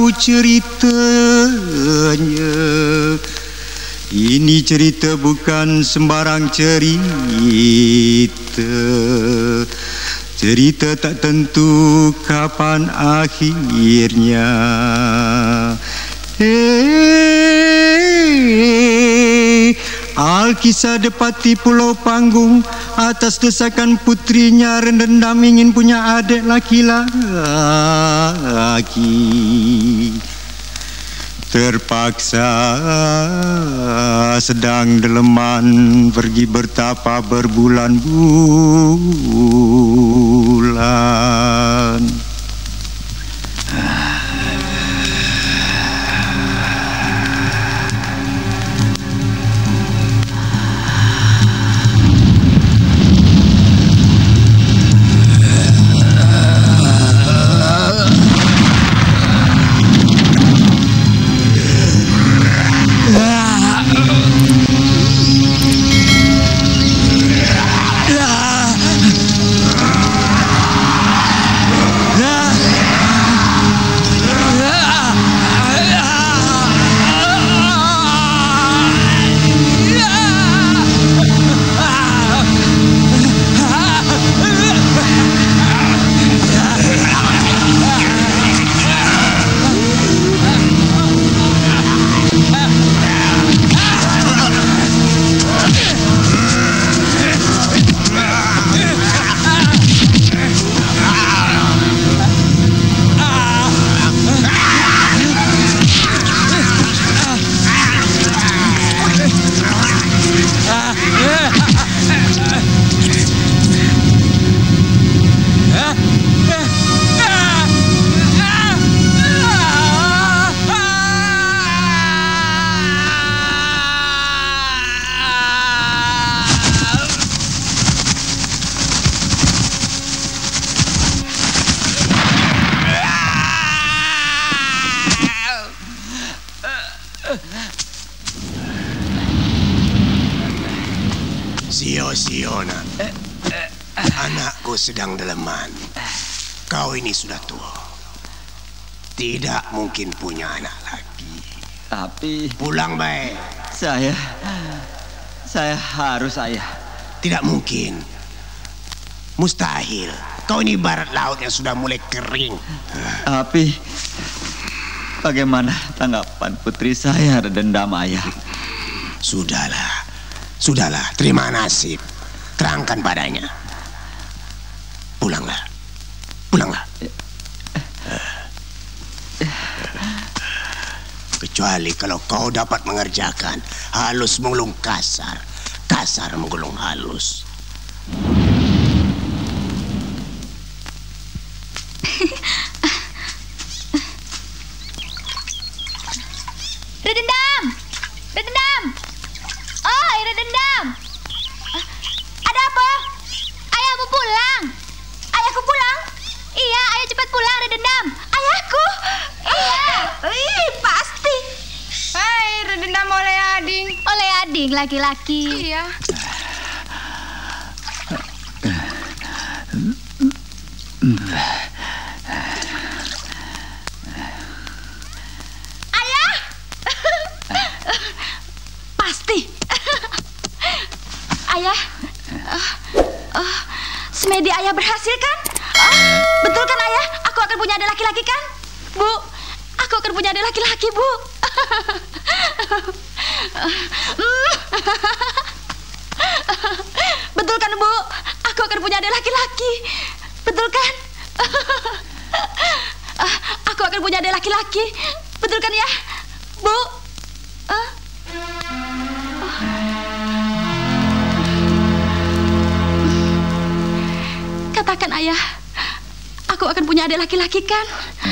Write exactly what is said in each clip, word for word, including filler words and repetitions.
tahu ceritanya. Ini cerita bukan sembarang cerita. Cerita tak tentu kapan akhirnya. Hei, Alkisah depati Pulau Panggung. Atas desakan putrinya rendendam ingin punya adik laki-laki. Terpaksa sedang deleman pergi bertapa berbulan-bulan. Sio-Siona, anakku sedang deleman. Kau ini sudah tua, tidak mungkin punya anak lagi. Tapi pulang baik. Saya, saya harus ayah. Tidak mungkin, mustahil. Kau ini barat laut yang sudah mulai kering. Tapi bagaimana tanggapan putri saya dendam ayah? Sudahlah, sudahlah, terima nasib. Terangkan padanya. Pulanglah, pulanglah. Kecuali kalau kau dapat mengerjakan halus menggulung kasar, kasar menggulung halus. Redendam, Redendam. Oh, Redendam. Ada apa? Ayahmu pulang. Ayahku pulang. Iya, ayo cepat pulang, Redendam. Ayahku. Iya. Ih, pasti. Hai, Redendam oleh Ading. Oleh Ading, laki-laki. Iya. Ayah. Pasti. Ayah. Uh, uh, semedi ayah berhasil kan? Uh, betul kan ayah? Aku akan punya adik laki-laki kan? Bu, aku akan punya adik laki-laki, Bu. Betul kan, Bu? Aku akan punya adik laki-laki. Betul kan? Uh, aku akan punya adik laki-laki. Betul kan ya, Bu? Uh. Katakan ayah, aku akan punya adik laki-laki kan?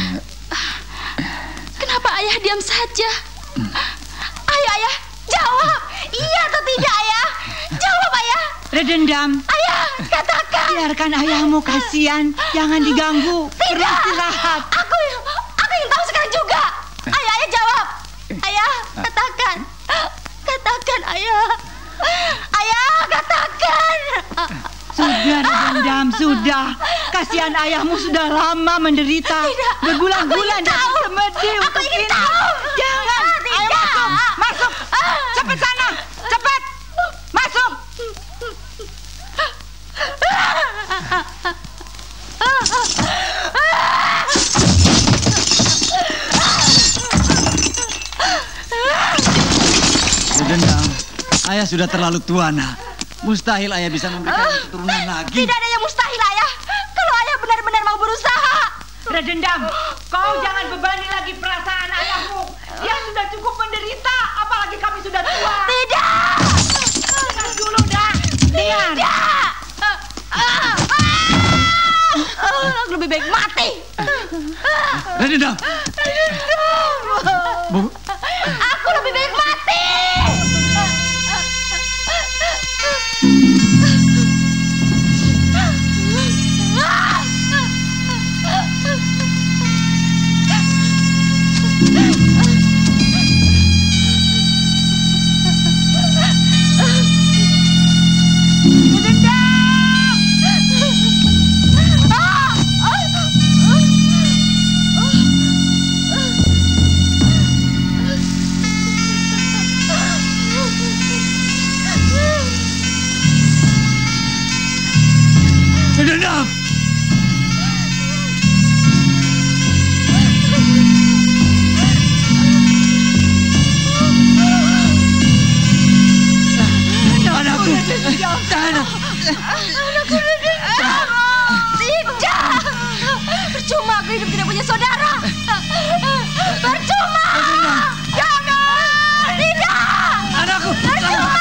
Kenapa ayah diam saja? Ayo ayah, jawab. Iya atau tidak ayah? Jawab ayah. Redendam. Ayah, katakan. Biarkan ayahmu, kasihan. Jangan diganggu. Tidak. Beristirahat. Aku, aku ingin tahu sekarang juga. Ayah, ayah jawab. Ayah, katakan. Katakan ayah. Ayah, katakan. Sudah, Dendam, sudah. Kasihan ayahmu sudah lama menderita. Tidak. Berbulan-bulan dari semedi untuk ingin ini. tahu. Jangan. Tidak. Ayo masuk, masuk. Cepat sana, cepat. Masuk. Dendam, ayah sudah terlalu tua, nak. Mustahil ayah bisa memberikan keturunan lagi. Tidak ada yang mustahil, ayah. Kalau ayah benar-benar mau berusaha. Redendam, kau jangan bebani lagi perasaan ayahmu. Dia sudah cukup menderita, apalagi kami sudah tua. Tidak. Dengar dulu, dah. Dengar. Tidak. Ah, lebih baik mati. Redendam. Bu. Aku lebih baik mati. Dendam. Anakku. Tahan. Anakku Redendam. Tidak. Percuma aku hidup tidak punya saudara. Percuma. Jangan. Tidak. Anakku. Percuma.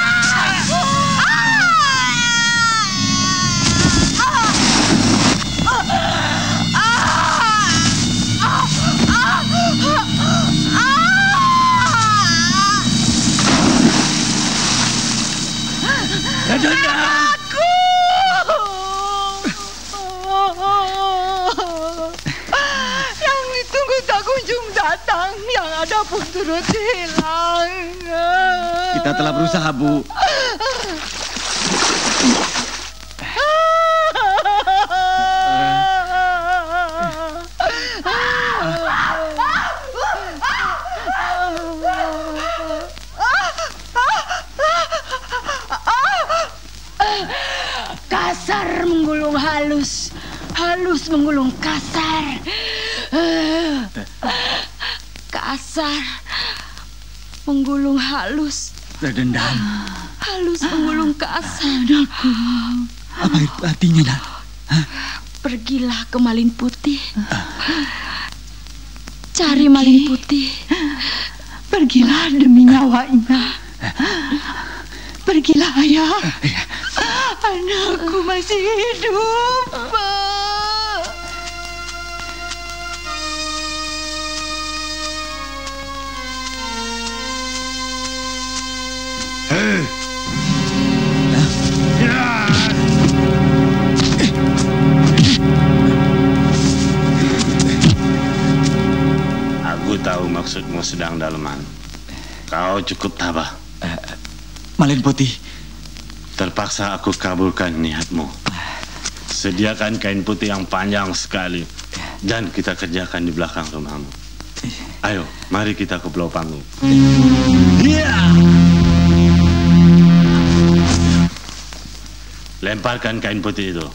Aku. Yang ditunggu tak kunjung datang, yang ada pun turut hilang. Kita telah berusaha, Bu. Kasar menggulung halus, halus menggulung kasar. Kasar menggulung halus, Dendam. halus menggulung kasar. Apa itu artinya, nak? Pergilah ke Malin Putih. Cari Malin Putih. Pergilah demi nyawanya. Pergilah, ayah. Anakku masih hidup. Hei. Aku tahu maksudmu sedang daleman. Kau cukup tabah. Malin Putih. Terpaksa aku kabulkan niatmu. Sediakan kain putih yang panjang sekali dan kita kerjakan di belakang rumahmu. Ayo, mari kita ke Pulau Panggung. Lemparkan kain putih itu.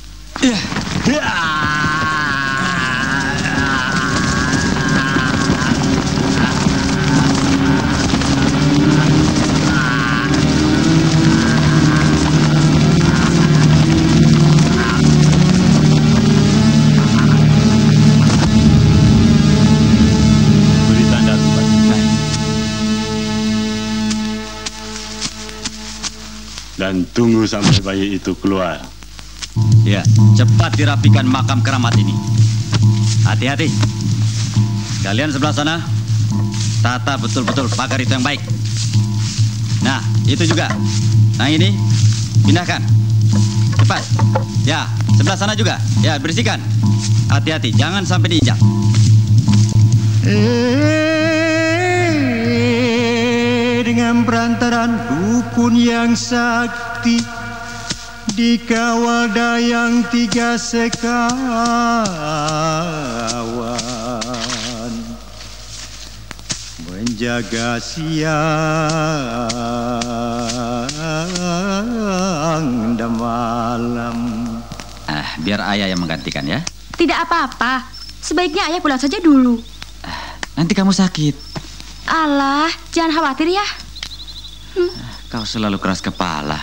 Dan tunggu sampai bayi itu keluar. Ya, cepat dirapikan makam keramat ini. Hati-hati. Kalian sebelah sana, tata betul-betul pagar itu yang baik. Nah, itu juga. Nah ini, pindahkan. Cepat. Ya, sebelah sana juga. Ya, bersihkan. Hati-hati, jangan sampai diinjak. Dengan perantaraan dukun yang sakti, dikawal dayang tiga sekawan, menjaga siang dan malam. Ah, biar ayah yang menggantikan ya. Tidak apa-apa. Sebaiknya ayah pulang saja dulu. Ah, nanti kamu sakit. Alah, jangan khawatir ya. Hmm. Kau selalu keras kepala.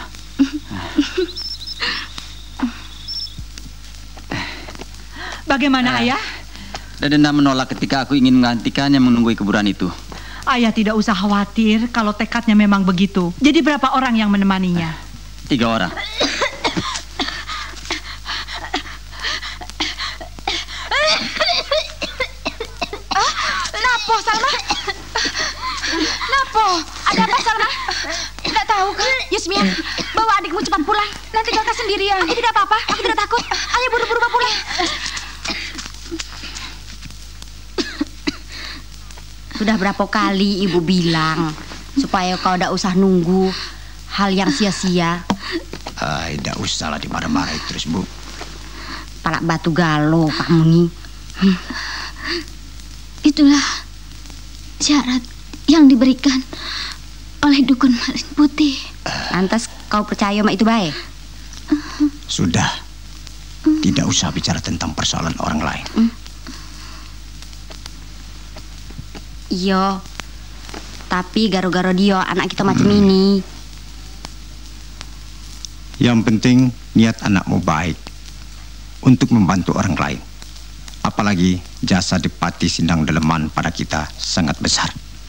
Bagaimana ah, ayah? Dedenda menolak ketika aku ingin menggantikannya menunggui kuburan itu. Ayah tidak usah khawatir kalau tekadnya memang begitu. Jadi berapa orang yang menemaninya? Tiga orang. Napo, Salma? Napo? Ada apa, Salma? Tidak tahu kan? Yusmia, bawa adikmu cepat pulang. Nanti kakak sendirian. Aku tidak apa-apa, aku tidak takut. Ayo buru-buru bawa pulang. Sudah berapa kali ibu bilang supaya kau tidak usah nunggu hal yang sia-sia. Ah, tidak usah lah dimarah-marahin terus, Bu. Palak batu galo kamu nih. Hmm. Itulah syarat yang diberikan oleh dukun Malin Putih. Lantas kau percaya sama itu baik? Sudah. Tidak usah bicara tentang persoalan orang lain. Hmm. Iya, tapi garo-garo dia anak kita macam hmm. ini. Yang penting niat anakmu baik untuk membantu orang lain. Apalagi jasa Depati Sindang Daleman pada kita sangat besar.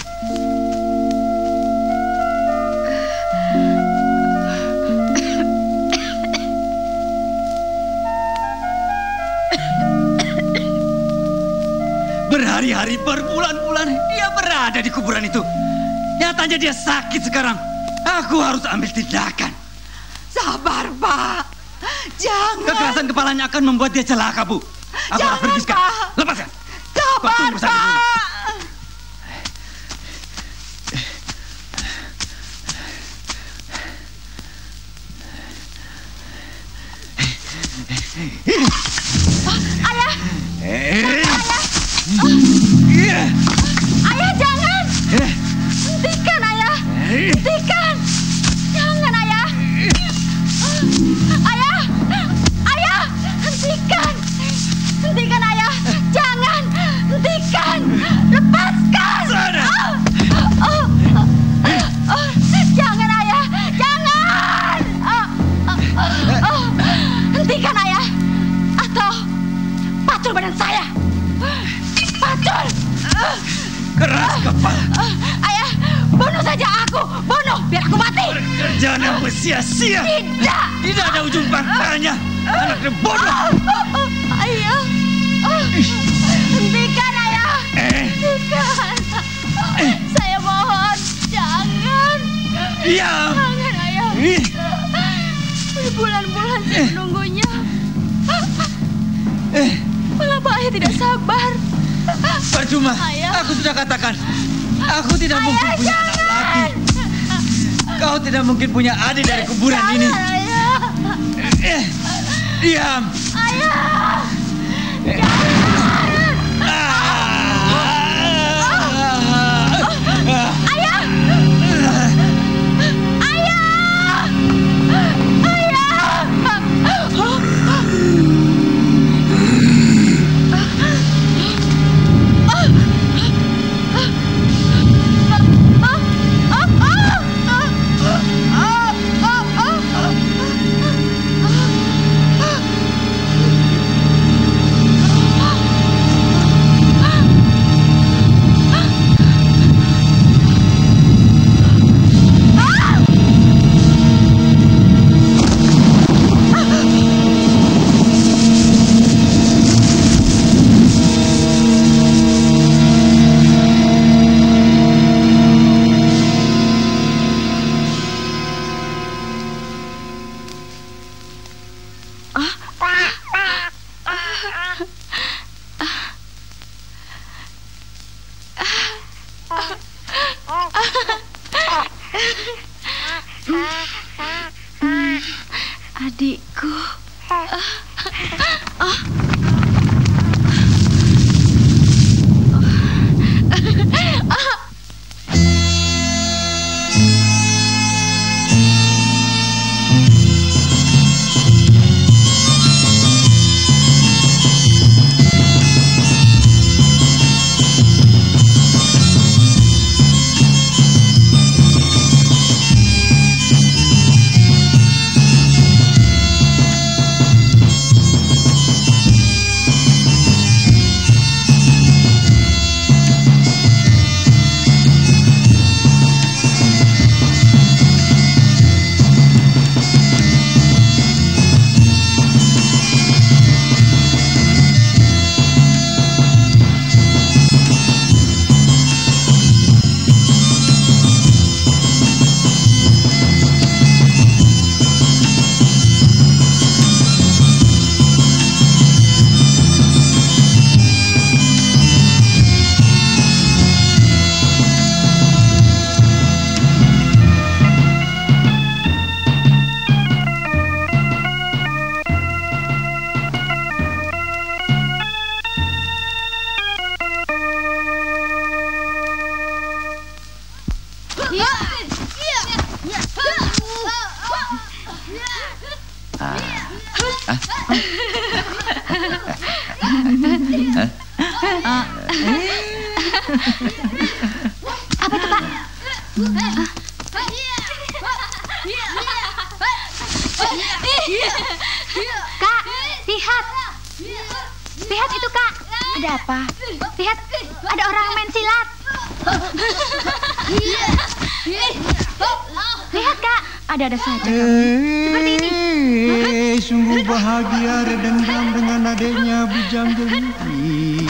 Berhari-hari, berbulan-bulan dia berada di kuburan itu. Nyatanya dia sakit sekarang. Aku harus ambil tindakan. Sabar, Pak. Jangan. Kekerasan kepalanya akan membuat dia celaka, Bu. Aku Jangan, harus pergi sekarang. Pak. Lepaskan. Sabar, Pak. Ayah. Eh. Ayah. Ayah, jangan. Hentikan, Ayah. Hentikan. Jangan, Ayah. Ayah. Ayah, hentikan. Hentikan, Ayah. Jangan. Hentikan. Lepaskan. Oh. Oh. Oh. Jangan, Ayah. Jangan. Oh. Oh. Oh. Hentikan, Ayah. Atau pacul badan saya. Pacul. Keras kepala. Ayah, bunuh saja aku. Bunuh, biar aku mati. Pekerjaan yang sia-sia. Tidak. Tidak ada ujung pangkalnya. Anaknya bodoh. Ayah. Hentikan, Ayah. Hentikan. Saya mohon, jangan. Diam. Jangan, Ayah. Berbulan-bulan saya menunggunya. Mengapa Ayah tidak sabar? Percuma. Ayah. Aku sudah katakan. Aku tidak Ayah, mungkin punya jangan. anak laki. Kau tidak mungkin punya adik dari kuburan Jangan, ini. Ayah. Eh, diam. Ayah. Ayah. Ayah. Adikku. Ah. Ah. Apa itu, Pak? Kak, lihat. Lihat itu, Kak. Ada apa? Lihat, ada orang main silat. Lihat, Kak, ada-ada saja kamu. Seperti ini. Eh, sungguh bahagia Redendam dengan adiknya Bujang Jelihim.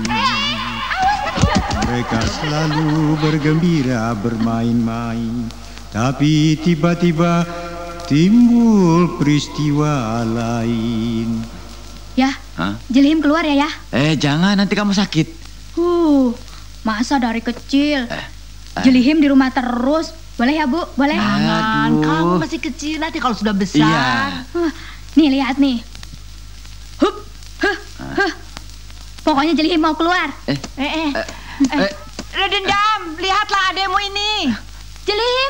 Mereka selalu bergembira bermain-main, tapi tiba-tiba timbul peristiwa lain. Ya, Hah? Jelihim keluar ya, ya. Eh, jangan, nanti kamu sakit. Uh, masa dari kecil Eh, eh. Jelihim di rumah terus. Boleh ya, Bu? Boleh? Jangan, Aduh. kamu masih kecil, nanti kalau sudah besar. Iya. Uh, nih, lihat nih. Hup, huh, huh. Pokoknya Jelihim mau keluar. Eh, Eh, eh. eh, Redendam, lihatlah ademu ini. Jelihim.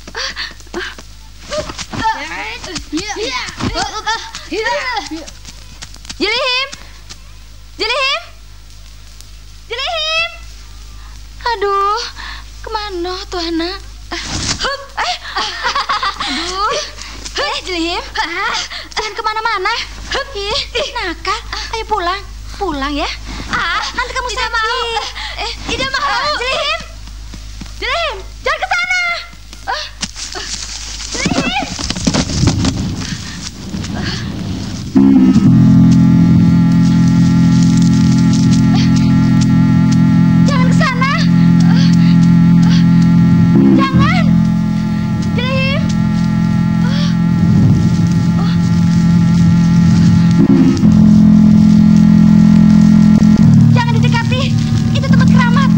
Jelihim. Jelihim. Jelihim. Aduh, kemana tuh anak? Hup, eh. Aduh. Eh, Jelihim. Jangan kemana-mana. Hup, ih, nakal. Ayo pulang. Pulang ya. Ah, nanti kamu sakit. Mau. Eh, tidak mau. Jelihim. Jelihim, jangan ke sana. Ah. Jelihim. Jangan ke sana. Jangan. Jelihim. Jangan didekati. Itu tempat keramat.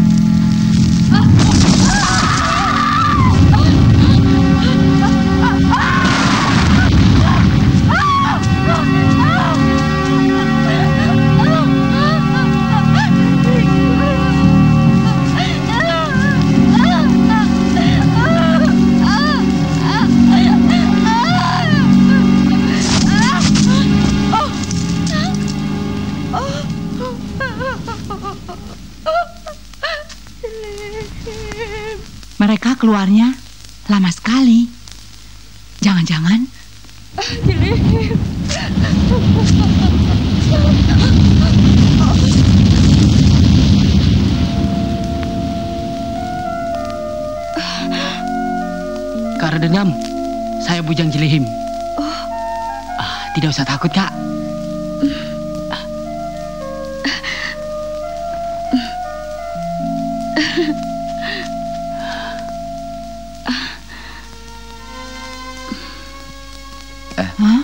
Mereka keluarnya lama sekali. Jangan-jangan Kak Redendam, saya Bujang Jelihim. Ah, tidak usah takut, Kak. Hah?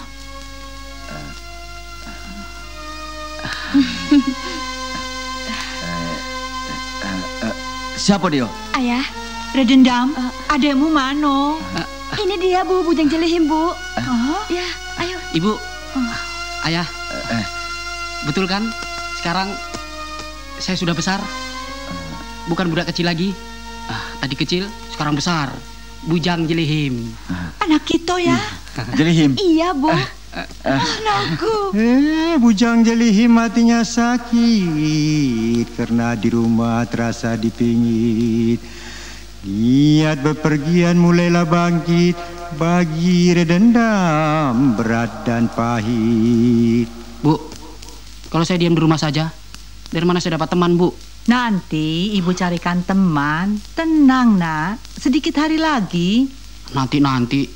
siapa dia? Ayah, Redendam, ademu mano? ini dia Bu, Bujang Jelihim, Bu. Oh, Ya, ayo Ibu, Ayah, betul kan? Sekarang saya sudah besar, bukan budak kecil lagi. Tadi kecil, sekarang besar. Bujang Jelihim. Anak kita ya? Jelihim. Iya, Bu. Anakku. Eh, Bujang Jelihim hatinya sakit karena di rumah terasa dipingit. Niat bepergian mulailah bangkit bagi redendam berat dan pahit. Bu, kalau saya diam di rumah saja, dari mana saya dapat teman, Bu? Nanti ibu carikan teman. Tenang, nak. Sedikit hari lagi. Nanti-nanti.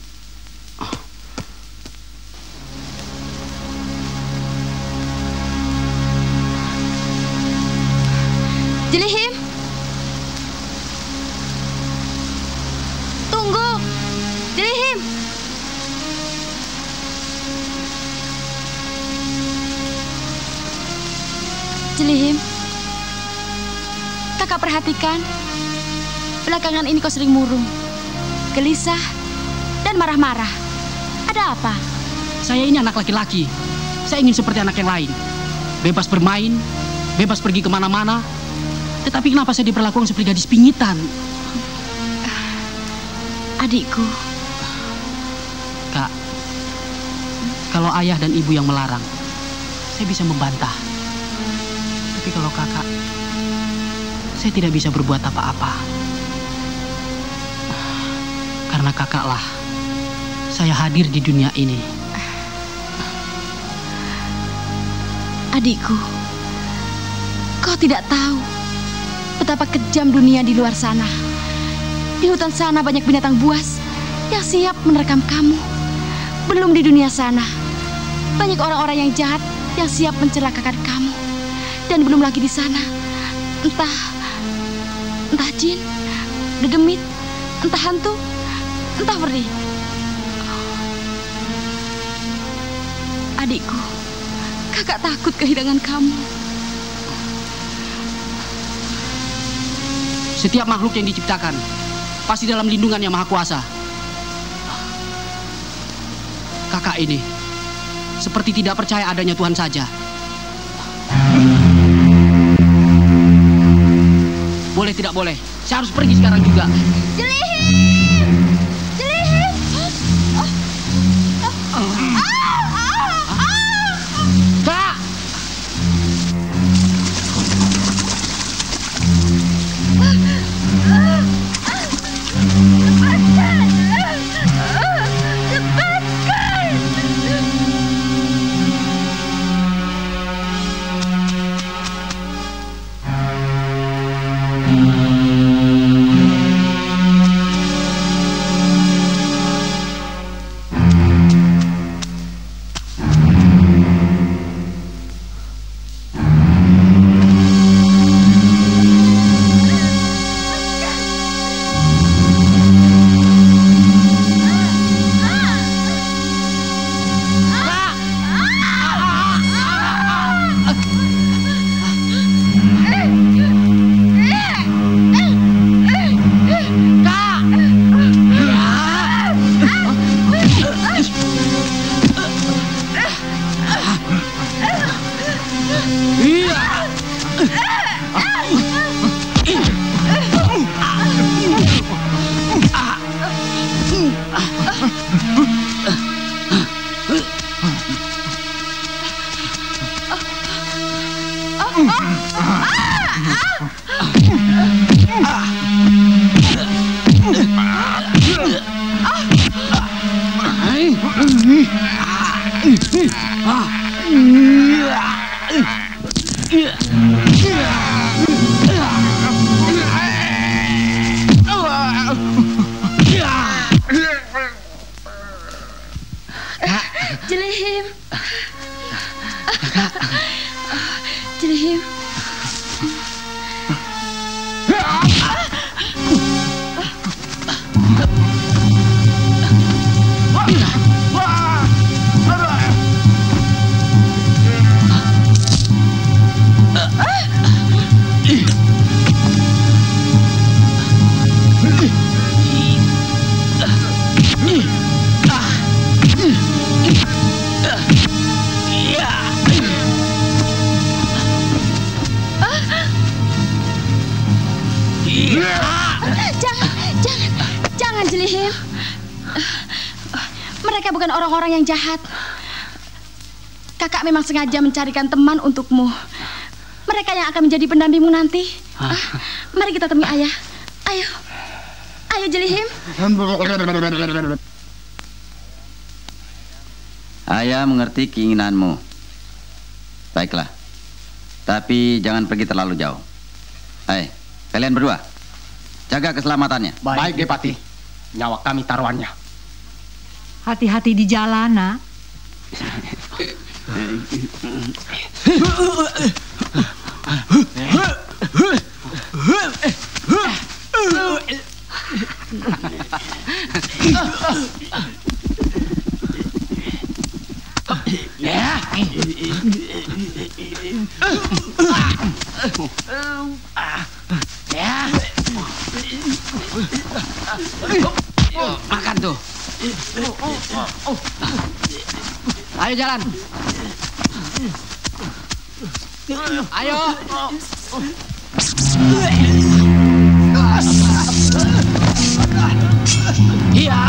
Jelihim. Tunggu. Jelihim. Jelihim. Kakak perhatikan, belakangan ini kau sering murung, gelisah, dan marah-marah. Ada apa? Saya ini anak laki-laki. Saya ingin seperti anak yang lain. Bebas bermain, bebas pergi kemana-mana. Tetapi kenapa saya diperlakukan seperti gadis pingitan? Adikku. Kak, kalau ayah dan ibu yang melarang, saya bisa membantah. Tapi kalau kakak, saya tidak bisa berbuat apa-apa. Karena kakaklah saya hadir di dunia ini. Adikku, kau tidak tahu betapa kejam dunia di luar sana. Di hutan sana banyak binatang buas yang siap menerkam kamu. Belum di dunia sana, banyak orang-orang yang jahat yang siap mencelakakan kamu. Dan belum lagi di sana, entah entah jin, dedemit, entah hantu, entah peri. Adikku, kakak takut kehilangan kamu. Setiap makhluk yang diciptakan pasti dalam lindungan Yang Maha Kuasa. Kakak ini seperti tidak percaya adanya Tuhan saja. Boleh tidak boleh, saya harus pergi sekarang juga. Jelihim! Jelihim! Kak! Jelihim. Jelihim. Ah! Jelihim, mereka bukan orang-orang yang jahat. Kakak memang sengaja mencarikan teman untukmu. Mereka yang akan menjadi pendampingmu nanti. Ah, mari kita temui ayah. Ayo, ayo Jelihim. Ayah mengerti keinginanmu. Baiklah, tapi jangan pergi terlalu jauh. Hai, kalian berdua, jaga keselamatannya. Baik, Depati. Nyawa kami taruhannya. Hati-hati di jalan, nak. Makan tuh. Ayo jalan. Ayo. Iya.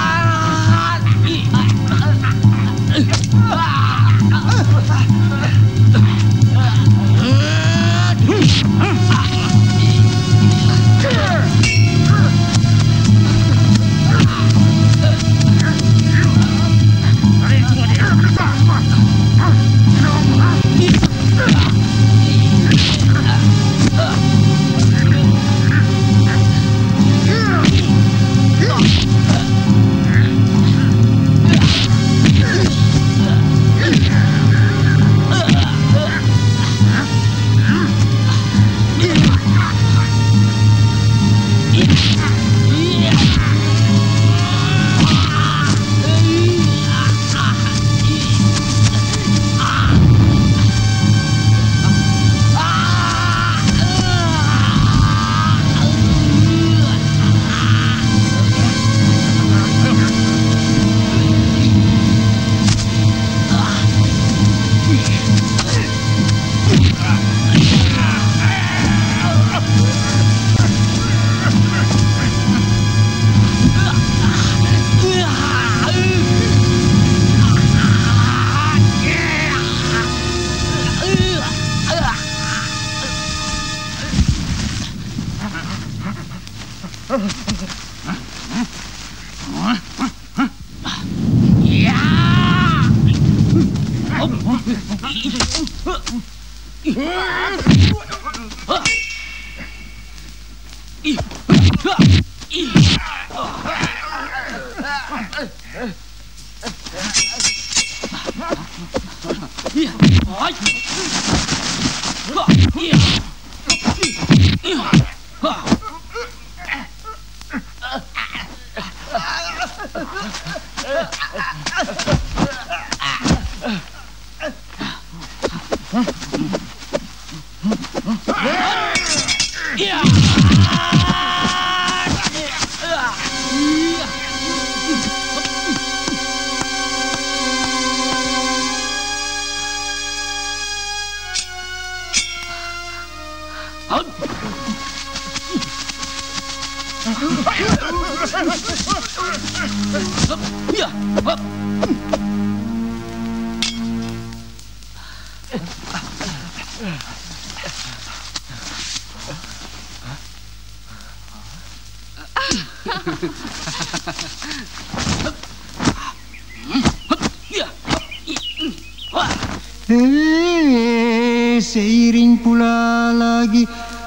Hei, seiring pula lagi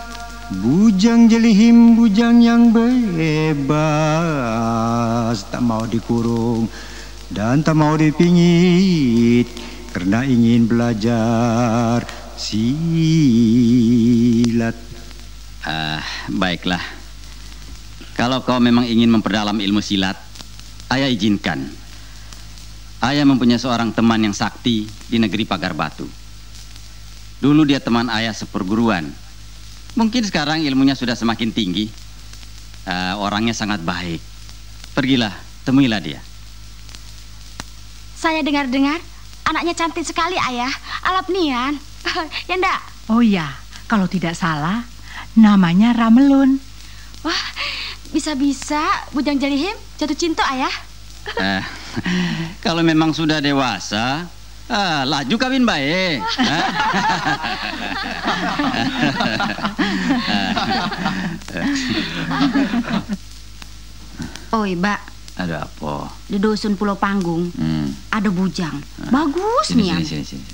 bujang Jelihim, bujang yang bebas, tak mau dikurung dan tak mau dipingit karena ingin belajar silat. Ah, baiklah. Kalau kau memang ingin memperdalam ilmu silat, ayah izinkan. Ayah mempunyai seorang teman yang sakti di negeri Pagar Batu. Dulu dia teman ayah seperguruan. Mungkin sekarang ilmunya sudah semakin tinggi. Uh, orangnya sangat baik. Pergilah, temuilah dia. Saya dengar-dengar anaknya cantik sekali, ayah. Alap Nian. Ya ndak? Oh ya, kalau tidak salah namanya Ramelun. Wah, bisa-bisa Bujang Jalihim jatuh cinta, Ayah. Eh, kalau memang sudah dewasa, ah, laju kawin baik. Oi, Mbak. Ada apa? Di dusun Pulau Panggung Hmm. ada bujang. Bagus Sini, nih. sini, sini, sini.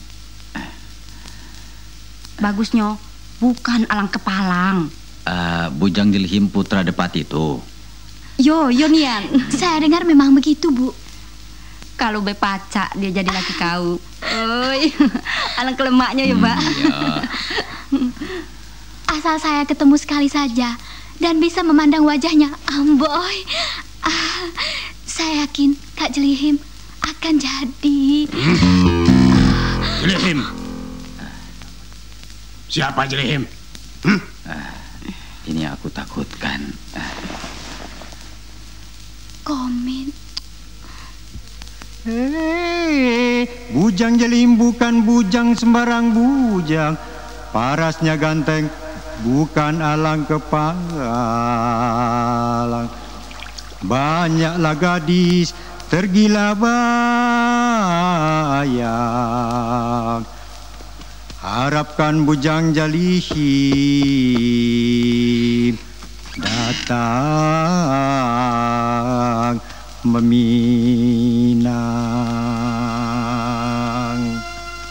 Bagusnya bukan alang kepalang. Uh, Bujang Jalihim putra Depati itu. Yo, yo Nian. Saya dengar memang begitu, Bu. Kalau be pacak dia jadi laki kau. Oi, alang kelemaknya ya, Mbak. Hmm, ya. Asal saya ketemu sekali saja dan bisa memandang wajahnya, Amboy. Ah, saya yakin Kak Jalihim akan jadi. Jalihim. Siapa Jalihim? Hmm? Ah, ini aku takutkan. Ah. Komin. Hei, Bujang Jalihim bukan bujang sembarang bujang. Parasnya ganteng, bukan alang kepalang. Banyaklah gadis tergila bayang. Harapkan Bujang Jalihim datang meminang.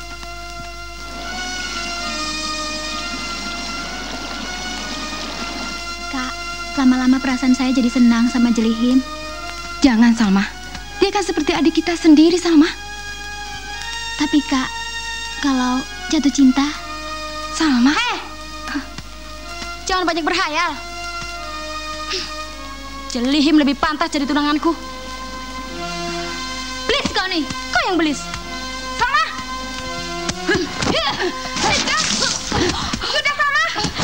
Kak, lama-lama perasaan saya jadi senang sama Jalihim. Jangan, Salma. Dia kan seperti adik kita sendiri, Salma. Tapi Kak, kalau jatuh cinta... Salma. Hei! Jangan banyak berhayal. Jalihim lebih pantas jadi tunanganku. Belis kau nih, kau yang belis. Salma! Sudah, Salma!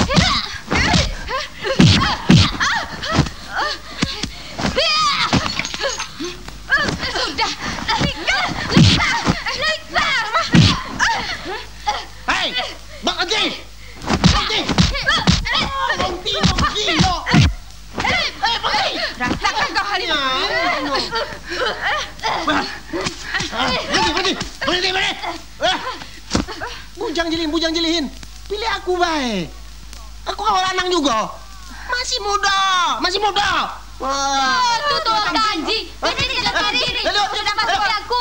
Sudah, Lika! Lika! Lika! Hei, Bang Haji! Haji! Nanti lo gila! Hei, Bang Haji! Rasakan kau hari ini. Berhenti, berhenti! Berhenti, berhenti! Bujang Jalihim, Bujang Jalihim. Pilih aku, baik. Aku kawan lanang juga. Masih muda, masih muda. Wah. Oh, tuh tuh Kanji. Ini tidak diri. Sudah masuk ke aku.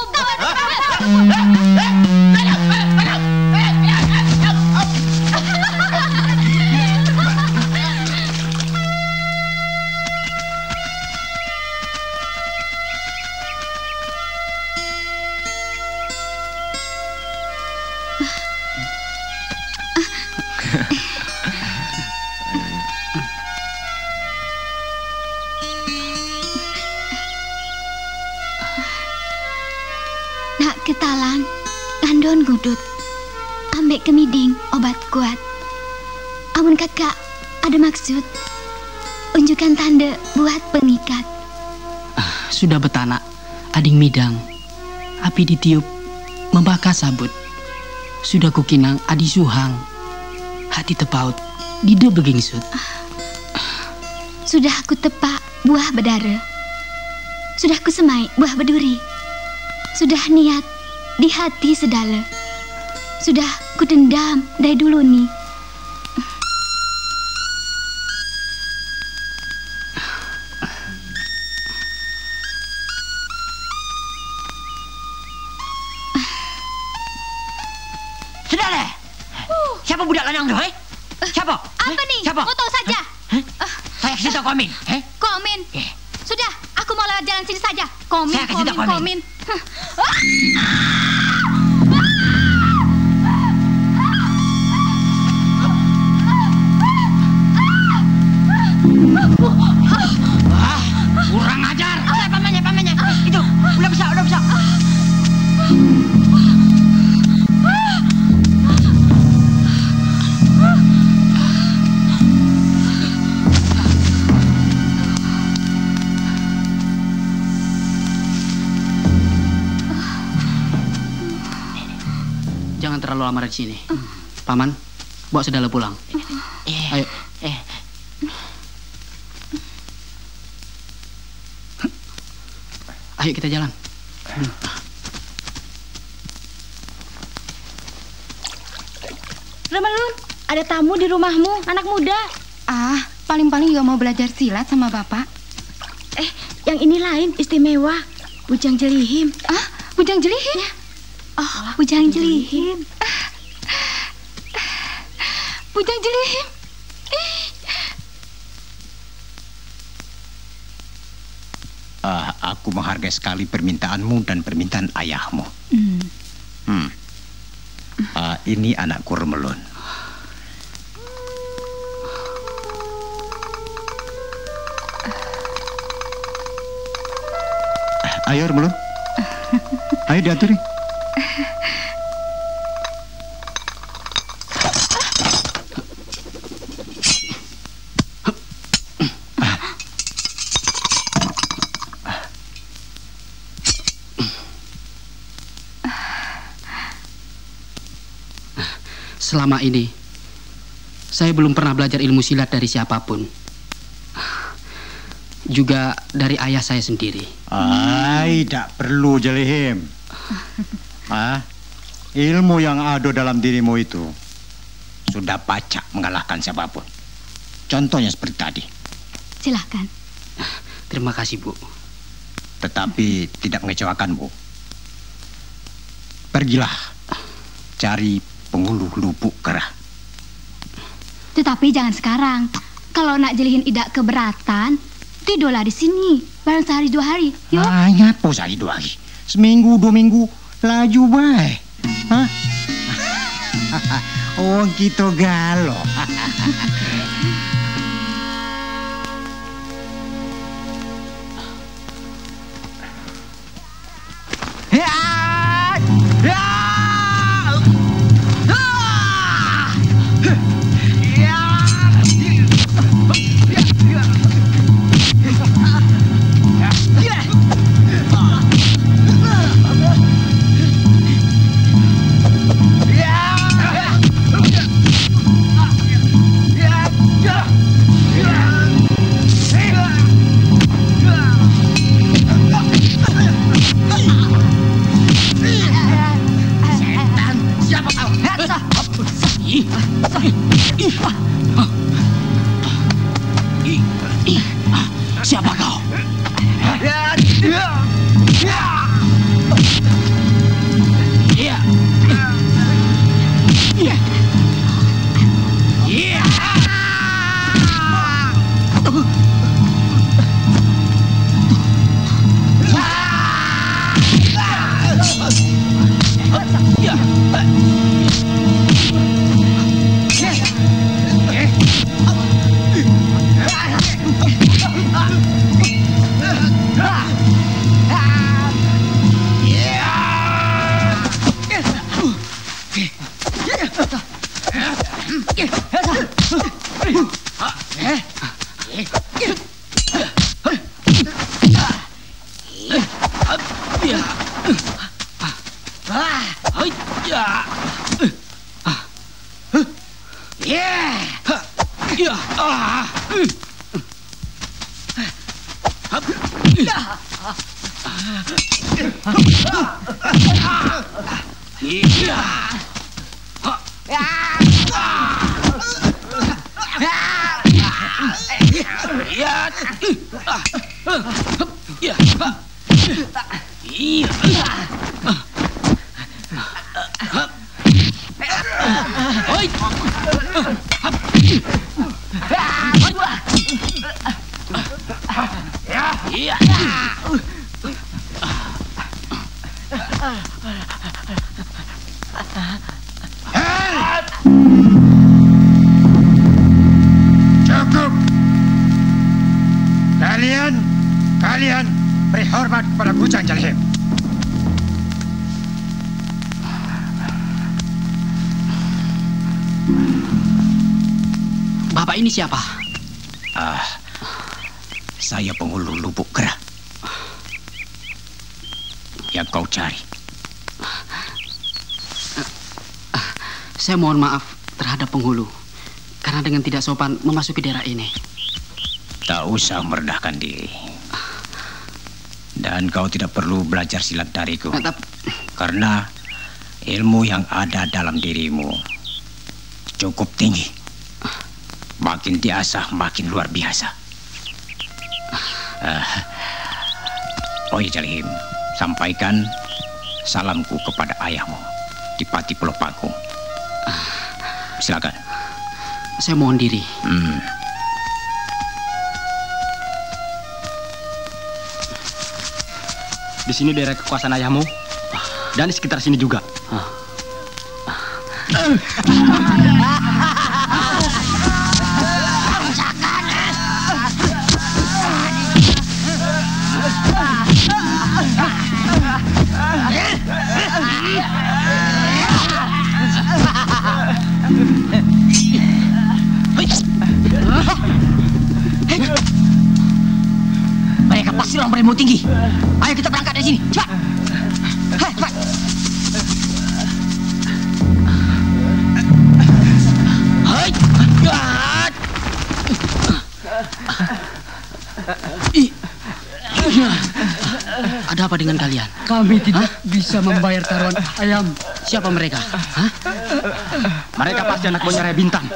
Nak ketalang, ngandon gudut, ambek kemiding obat kuat. Amun kakak ada maksud, unjukkan tanda buat pengikat. Ah, sudah betanak, ading midang. Api ditiup, membakar sabut. Sudah kukinang adi suhang. Hati tepaut, dide begingsut. Sudah aku tepak buah bedara. Sudah ku semai buah beduri. Sudah niat di hati sedala. Sudah ku dendam dari dulu nih. Sudah deh. Siapa budak lanang tu, eh? Siapa? Apa nih? Siapa? Mau tahu saja. Saya kasih tahu Komin, eh? Komin. Eh. Sudah, aku mau lewat jalan sini saja. Komin, Saya kasih Komin, tahu Komin. Komin. Ah, kurang ajar. Saya pamannya, pamannya. Itu, udah bisa, udah bisa. Jangan terlalu lama di sini. Paman, bawa sedala pulang. Ayo. Eh, Ayo kita jalan. Hmm. Remelun, ada tamu di rumahmu, anak muda. Ah, paling-paling juga mau belajar silat sama bapak. Eh, yang ini lain, istimewa. Bujang Jelihim. Ah, Bujang Jelihim? Ya. Oh, Bujang Jelihim. Bujang Jelihim. Uh, aku menghargai sekali permintaanmu dan permintaan ayahmu. Hmm. Hmm. Uh, ini anakku Remelun. Uh, ayo Remelun. Ayo diaturi. Selama ini, saya belum pernah belajar ilmu silat dari siapapun. Juga dari ayah saya sendiri. Ay, tidak perlu Jelihim. Ah, ilmu yang ada dalam dirimu itu sudah pacak mengalahkan siapapun. Contohnya seperti tadi. Silahkan. Terima kasih, Bu. Tetapi tidak mengecewakanmu. Pergilah cari penghulu lubuk kerah. Tetapi jangan sekarang. Kalau nak Jelihin tidak keberatan, tidurlah di sini barang sehari dua hari. Yuk. Ah, ngapo sehari dua hari? Seminggu dua minggu laju baik. Hah? Oh, kita galau. Siapa kau? Iya. Iya. Iya. Cukup. Kalian, kalian beri hormat kepada Bujang Jelihim. Bapak ini siapa? Ah, saya penghulu lubuk kerah yang kau cari. Saya mohon maaf terhadap penghulu karena dengan tidak sopan memasuki daerah ini. Tak usah merendahkan diri. Dan kau tidak perlu belajar silat dariku. Karena ilmu yang ada dalam dirimu cukup tinggi. Makin diasah makin luar biasa. Uh, oh iya Jalihim, sampaikan salamku kepada ayahmu di Pati Pulau Panggung. Silakan. Saya mohon diri. Hmm. Di sini daerah kekuasaan ayahmu dan di sekitar sini juga. Mereka pasti orang berilmu tinggi. Ayo kita berangkat dari sini, cepat. Hei, cepat. Hei, ada apa dengan kalian? Kami tidak Hah? bisa membayar taruhan ayam. Siapa mereka? Hah? Mereka pasti anak buahnya Rai Bintang.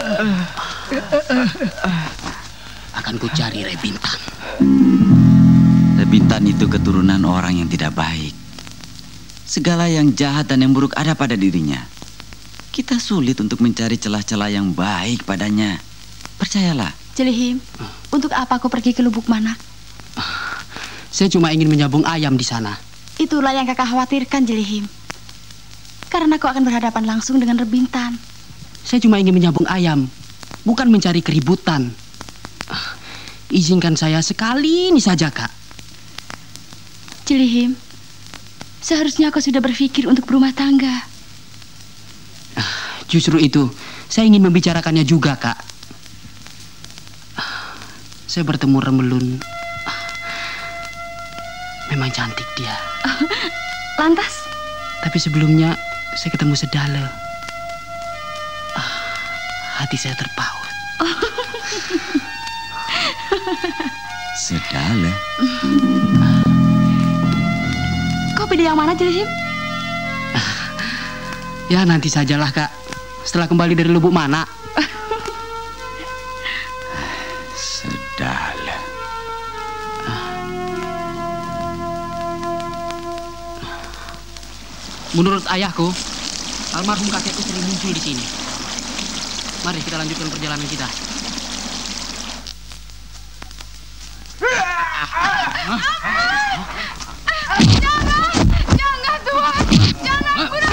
Akan ku cari Rai Bintang. Rai Bintang itu keturunan orang yang tidak baik. Segala yang jahat dan yang buruk ada pada dirinya. Kita sulit untuk mencari celah-celah yang baik padanya. Percayalah. Jelihim, hmm. untuk apa kau pergi ke Lubuk Manak? Saya cuma ingin menyambung ayam di sana. Itulah yang kakak khawatirkan, Jelihim. Karena kau akan berhadapan langsung dengan Rebintan. Saya cuma ingin menyambung ayam, bukan mencari keributan. Izinkan saya sekali ini saja, Kak. Jelihim, seharusnya kau sudah berpikir untuk berumah tangga. Justru itu, saya ingin membicarakannya juga, Kak. Saya bertemu Remelun. Memang cantik dia. Lantas? Tapi sebelumnya saya ketemu Sedale. Hati saya terpaut. Sedale? Kau pilih yang mana, Jelihim? Ya nanti sajalah, Kak. Setelah kembali dari Lubuk Manak. Sedale. Menurut ayahku, almarhum kakekku sering muncul di sini. Mari kita lanjutkan perjalanan kita. Jangan, jangan Tuhan, jangan bunuh.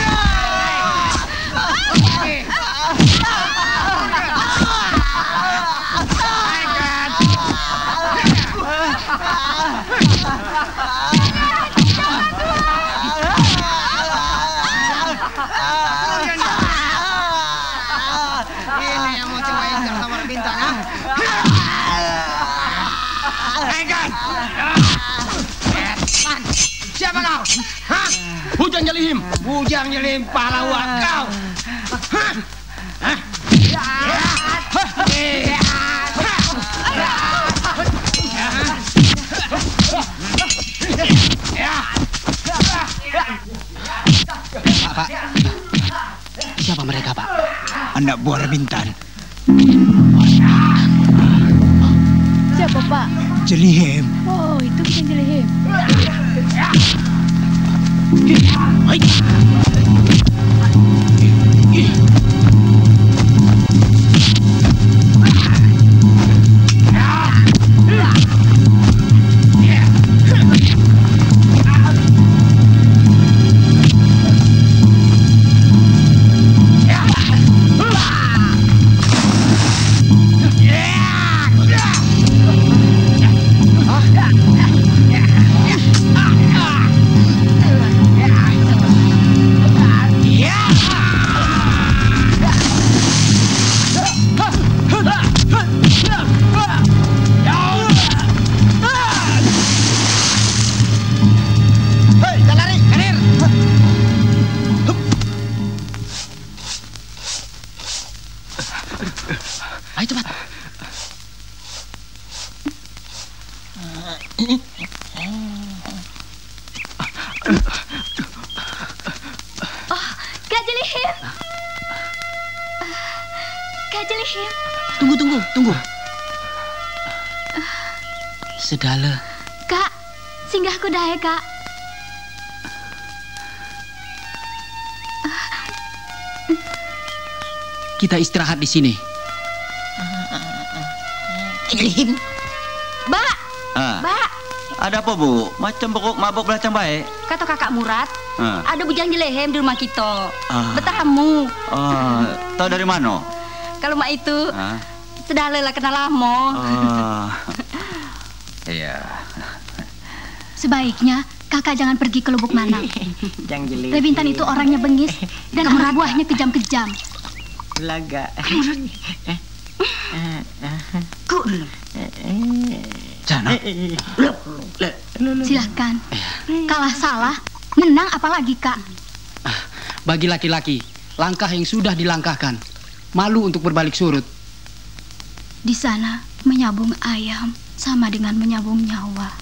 Ini yang mau coba incar sama Bintang, ha? Enggan! Siapa kau? Hah? Bujang Jalihim. Bujang Jalihim, pahlawan kau. Hah? Hah? Pak, siapa mereka, Pak? Anak buah Rebintan. Siapa, Pak? Jelihim. Oh, itu bukan Jelihim. Ayo cepat. Oh, Kak Jelihim. Kak Jelihim. Tunggu, tunggu, tunggu. Sedala. Kak, singgah kuda ya, Kak. Kita istirahat di sini. Jelihim. Mbak. Ah. Mbak. Ada apa, Bu? Macam pokok mabuk belacang baik. Kata kakak Murad, Ah. ada bujang Jelihim di rumah kita. Ah. Bertamu. Oh, tahu dari mana? Kalau mak itu, Ah. sudah lelah kenal lama. Oh. Iya. Sebaiknya kakak jangan pergi ke Lubuk Manang. Jang Jelihim. Lebintan itu orangnya bengis dan anak buahnya kejam-kejam. Laga. Jana. Silahkan. Kalah salah, menang apalagi, Kak. Bagi laki-laki, langkah yang sudah dilangkahkan, malu untuk berbalik surut. Di sana menyabung ayam sama dengan menyabung nyawa.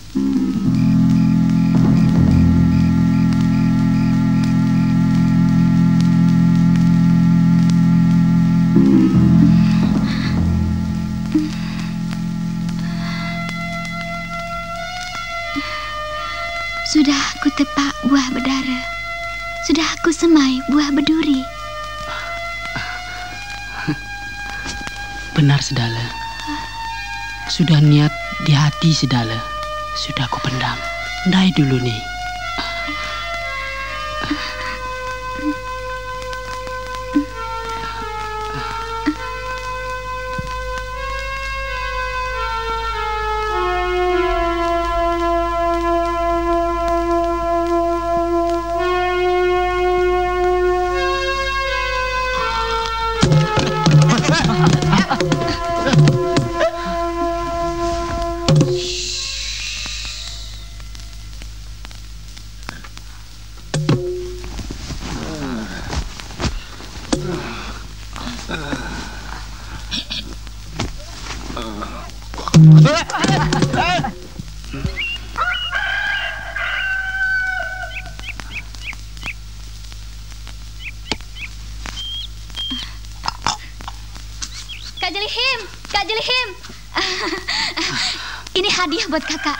Sudah aku tepak buah bedara. Sudah aku semai buah beduri. Benar, Sedala. Sudah niat di hati, Sedala. Sudah aku pendam. Ndai dulu nih. Kak Jelihim, Kak Jelihim. Ini hadiah buat kakak.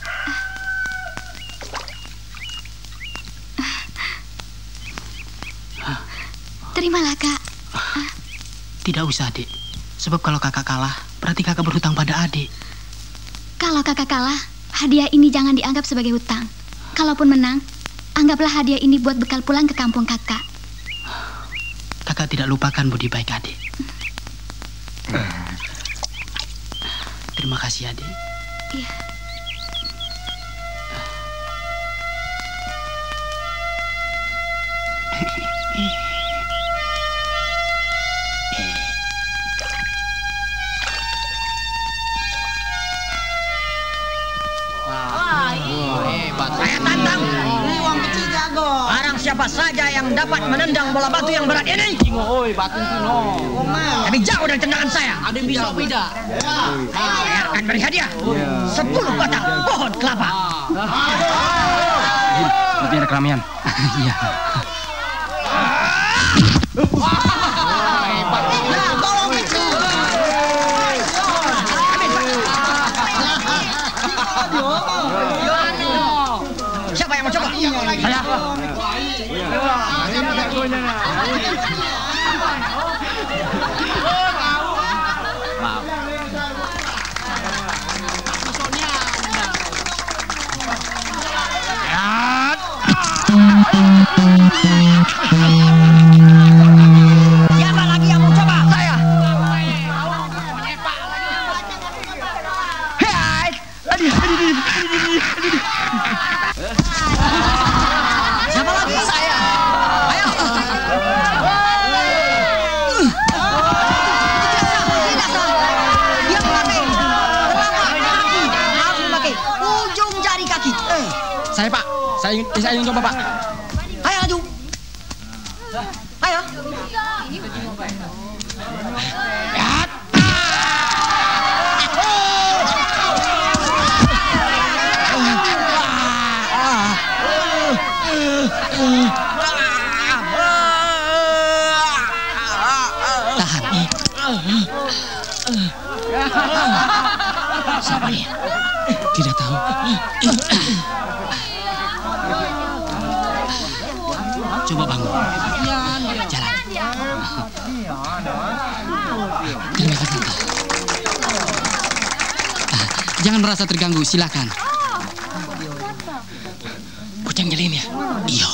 Terimalah, Kak. Tidak usah, Adik. Sebab kalau kakak kalah, berarti kakak berhutang pada adik. Kalau kakak kalah, hadiah ini jangan dianggap sebagai hutang. Kalaupun menang, anggaplah hadiah ini buat bekal pulang ke kampung kakak. Kakak tidak lupakan budi baik adik. Terima kasih, adik. Iya. Saya tantang, ini uang kecil jago. Barang siapa saja yang dapat menendang bola batu yang berat ini, tapi jauh dari tendangan saya. Ada yang bisa beda. Saya akan beri hadiah sepuluh batang pohon kelapa. Tapi ada keramaian. Iya. Nah, tolong kecil. Siapa yang mau coba? Saya. Siapa lagi yang mau coba? Saya. Hai. Siapa lagi? Saya. Ayo. Dia memakai telapak kaki. Harus memakai ujung jari kaki. Eh. Saya, Pak. Saya ingin, saya ingin coba, Pak. Ayo maju. Ayo. jangan merasa terganggu, silakan. Bujang Jelihim ya? Iya.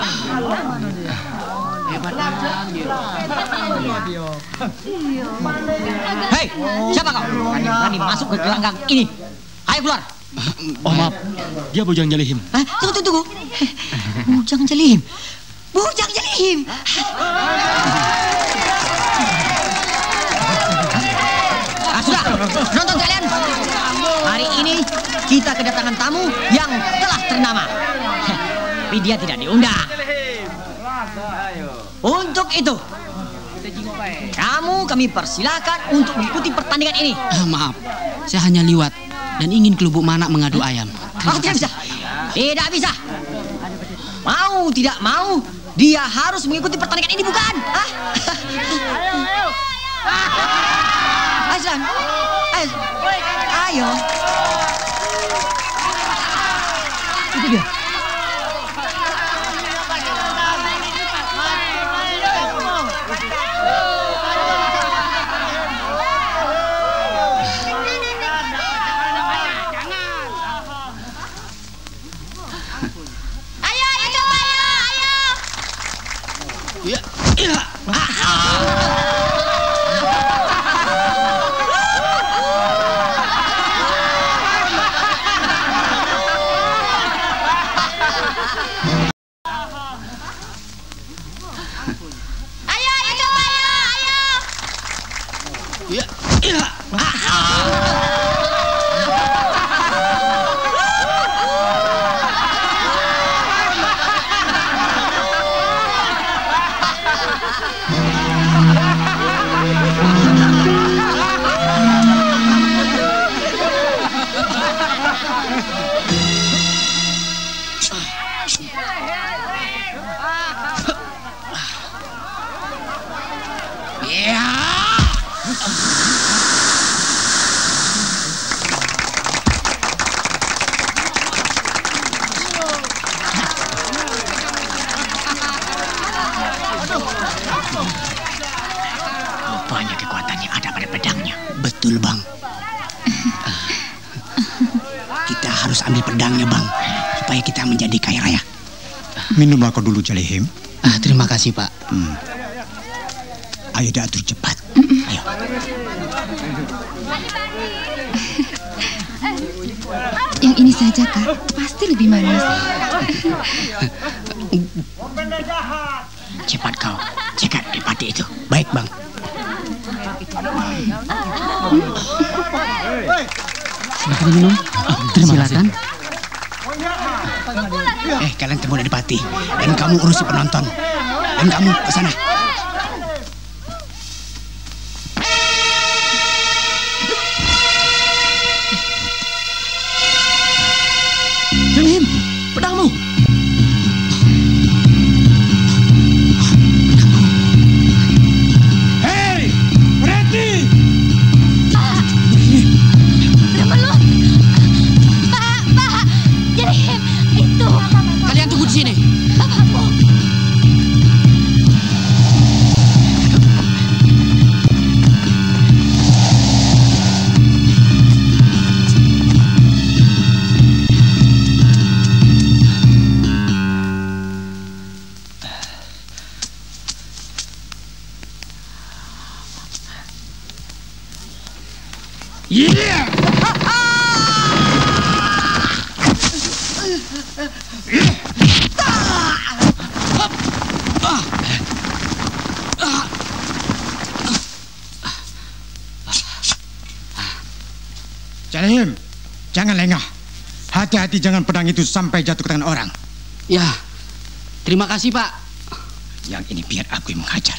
Hei, siapa kau? Berani masuk ke gelanggang ini. Ayo keluar. Oh maaf, dia Bujang Jelihim. Hah? Tunggu, tunggu, tunggu. Bujang Jelihim. Bujang Jelihim. Ah, sudah, nonton kalian. Hari ini kita kedatangan tamu yang telah ternama. Tapi dia tidak diundang. Untuk itu, kamu kami persilakan untuk mengikuti pertandingan ini. Ah, maaf, saya hanya liwat dan ingin ke Lubuk Manak mengadu ayam. Oh, tidak bisa. Tidak bisa. Mau tidak mau, dia harus mengikuti pertandingan ini, bukan? Hah? Ayo, ayo. Ayo, Silan. Ayo. Ayo. Itu dia. Ya, ya. Ayo, ayo coba ya, ayo. Ya, ya. Rupanya kekuatannya ada pada pedangnya. Betul, Bang. Kita harus ambil pedangnya, Bang, supaya kita menjadi kaya raya. Minumlah kau dulu, Jelihim. Ah, terima kasih, Pak. Hmm. Ayo diatur cepat. Ayo. Yang ini saja, Kak. Pasti lebih manis. Cepat kau, cekat Adipati itu. Baik, Bang. Silakan minum. Oh, terima silakan. Eh, kalian tunggu Adipati. Dan kamu urusi penonton. Dan kamu ke sana. Jelihim, pedangmu. Hei, berhenti! Temen lu. Pak, Pak. Jelihim, itu. Kalian tunggu di sini. Bapakmu. Yeah! Jelihim, jangan lengah. Hati-hati jangan pedang itu sampai jatuh ke tangan orang. Ya, terima kasih, Pak. Yang ini biar aku yang menghajar.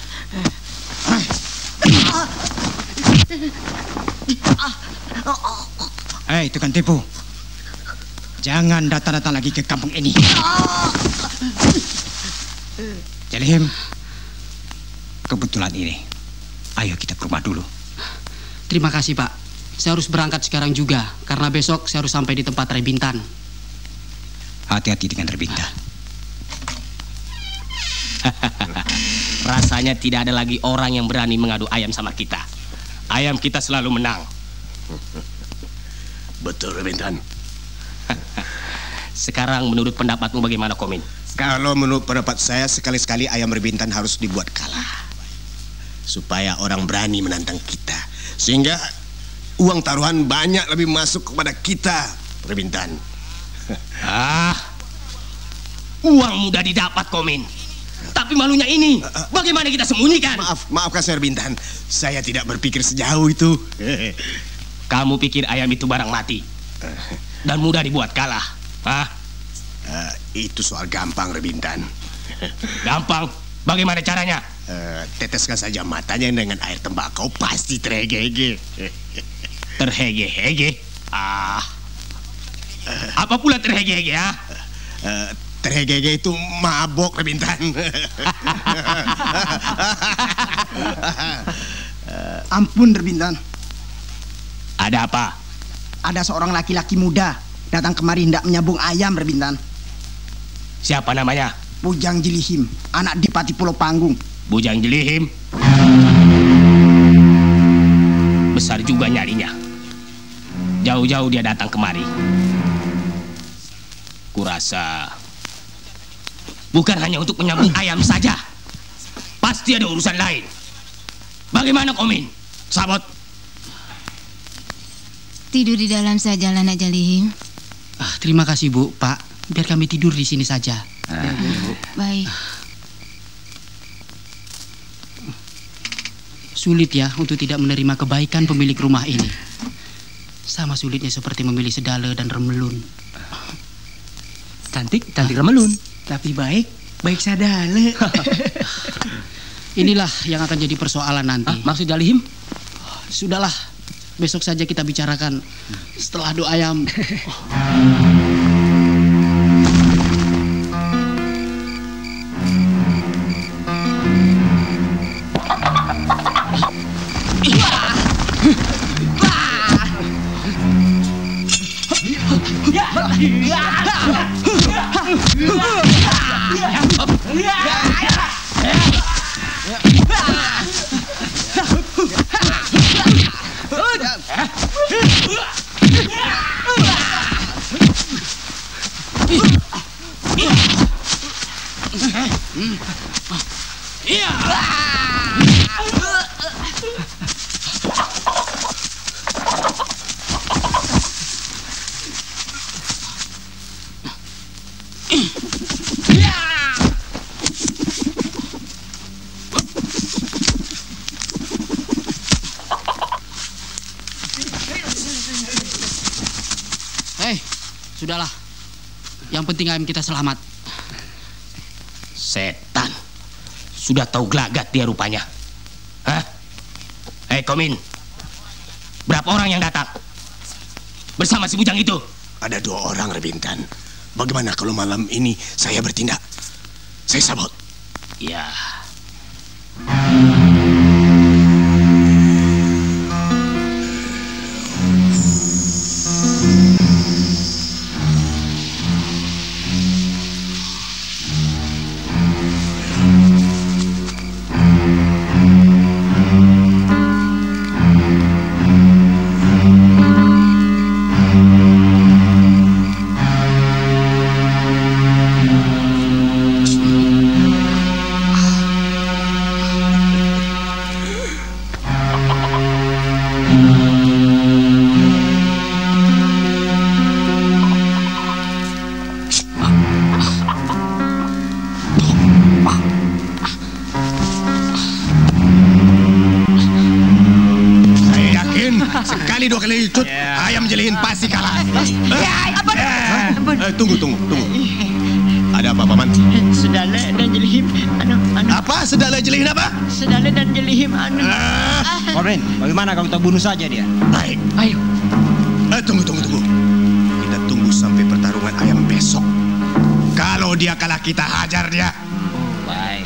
Hei, tukang tipu. Jangan datang-datang lagi ke kampung ini. Jelihim, kebetulan ini. Ayo kita ke rumah dulu. Terima kasih, Pak. Saya harus berangkat sekarang juga, karena besok saya harus sampai di tempat Rai Bintan. Hati-hati dengan Rai Bintan. Rasanya tidak ada lagi orang yang berani mengadu ayam sama kita. Ayam kita selalu menang. Betul, Bintan. Sekarang menurut pendapatmu bagaimana, Komin? Kalau menurut pendapat saya, sekali-sekali ayam Rebintan harus dibuat kalah. Supaya orang berani menantang kita. Sehingga uang taruhan banyak lebih masuk kepada kita, Rebintan. Ah, uang mudah didapat, Komin. Tapi malunya ini, bagaimana kita sembunyikan? Maaf, maafkan saya, Rebintan. Saya tidak berpikir sejauh itu. Kamu pikir ayam itu barang mati dan mudah dibuat kalah? Hah? Uh, itu soal gampang, Rebintan. Gampang? Bagaimana caranya? Uh, teteskan saja matanya dengan air tembakau, pasti terhege-hege. Terhege-hege? Ah, apa pula terhege-hege, ah? Uh, terhege-hege itu mabok, Rebintan. uh, ampun, Rebintan. Ada apa? Ada seorang laki-laki muda datang kemari hendak menyambung ayam, Rebintan. Siapa namanya? Bujang Jelihim, anak Dipati Pulau Panggung. Bujang Jelihim? Besar juga nyarinya. Jauh-jauh dia datang kemari. Kurasa bukan hanya untuk menyambung ayam saja. Pasti ada urusan lain. Bagaimana, Komin? Sabot? Tidur di dalam saja, Lana Jelihim. Ah, terima kasih, Bu, Pak. Biar kami tidur di sini saja. Ah, Bu. Baik. Sulit ya untuk tidak menerima kebaikan pemilik rumah ini. Sama sulitnya seperti memilih sedale dan remelun. Cantik, cantik remelun. Tapi baik, baik sadale. Inilah yang akan jadi persoalan nanti. Ah, maksud Jelihim? Sudahlah, besok saja kita bicarakan setelah doa ayam. Hei, sudahlah. Yang penting ayam kita selamat. Setan. Sudah tahu gelagat dia rupanya. Hah? Hei, Komin. Berapa orang yang datang? Bersama si bujang itu? Ada dua orang, Rebintan. Bagaimana kalau malam ini saya bertindak? Saya sabot. Ya. Sekali dua kali cut, yeah. Ayam Jelihim pasti kalah. Ya, apa? Eh, tunggu, tunggu, tunggu. Ada apa, Paman? Sedale dan Jelihim, anu, anu. Apa? Sedale Jelihim apa? Sedale dan Jelihim, anu. Komin, bagaimana kalau kita bunuh saja dia? Baik. Ayo. Eh, tunggu, tunggu, tunggu. Kita tunggu sampai pertarungan ayam besok. Kalau dia kalah, kita hajar dia. Baik.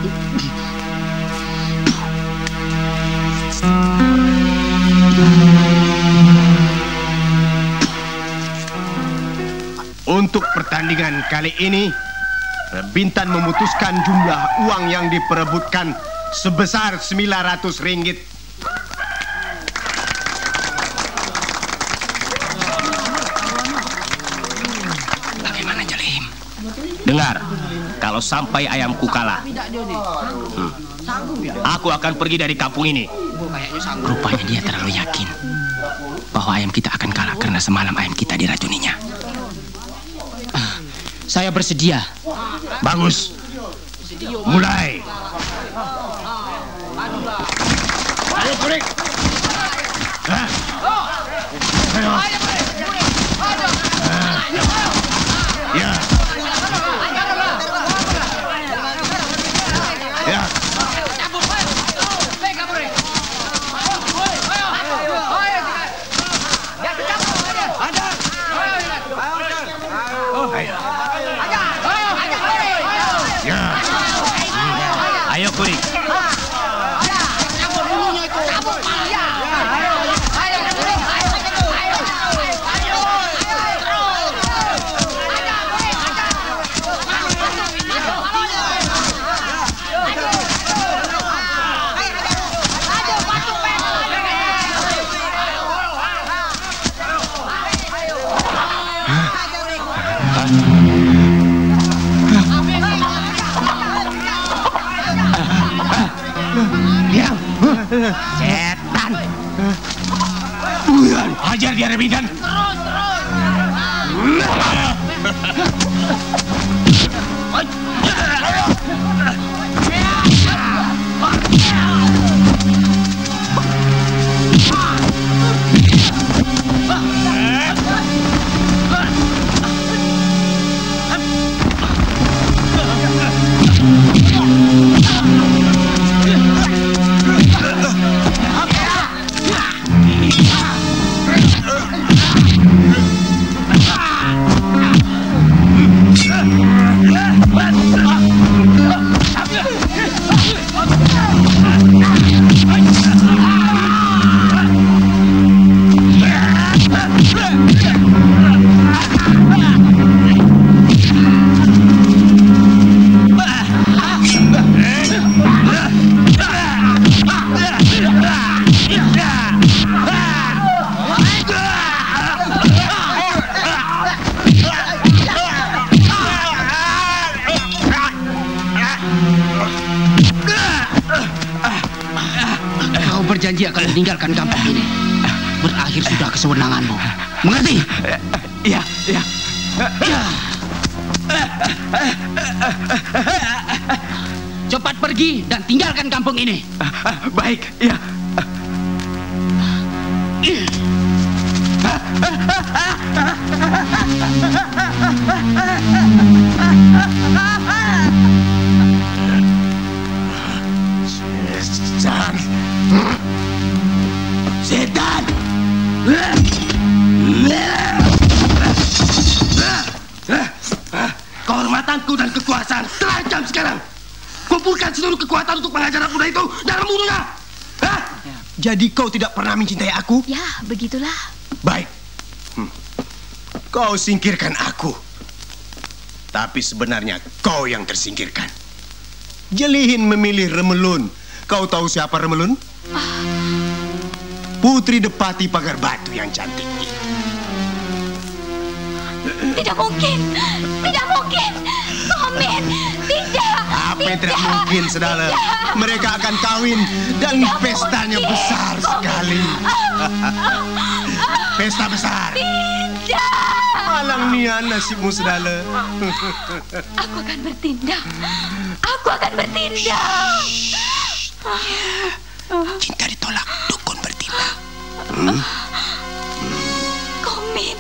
Untuk pertandingan kali ini, Bintan memutuskan jumlah uang yang diperebutkan sebesar sembilan ratus ringgit. Dengar, kalau sampai ayamku kalah, hmm, aku akan pergi dari kampung ini. Rupanya dia terlalu yakin bahwa ayam kita akan kalah karena semalam ayam kita diracuninya. Ah, saya bersedia. Bagus. Mulai. Ayo, Kurik. Hah? Ayo. Ya. Ya. Ayo, Kurik. Diam. Setan. Buyan, hajar dia Remington. Berjanji akan meninggalkan kampung ini. Berakhir sudah kesewenanganmu. Mengerti? Iya, iya. Cepat pergi dan tinggalkan kampung ini. Baik, iya. Setan. Setan. Kehormatanku dan kekuasaan terancam sekarang. Kumpulkan seluruh kekuatan untuk mengajar anak muda itu dan membunuhnya. Hah? Jadi kau tidak pernah mencintai aku? Ya, begitulah. Baik. Hmm. Kau singkirkan aku. Tapi sebenarnya kau yang tersingkirkan. Jelihin memilih Remelun. Kau tahu siapa Remelun? Ah. Putri Depati Pagar Batu yang cantik. Tidak mungkin. Tidak mungkin. Komin. Tidak. Apa yang tidak mungkin, Sedala? Mereka akan kawin dan tidak pestanya mungkin. Besar sekali. Pesta besar. Tidak. Malang nian nasibmu, Sedala. Aku akan bertindak. Aku akan bertindak. Cinta ditolak, dukun bertindak. Hmm? Komin.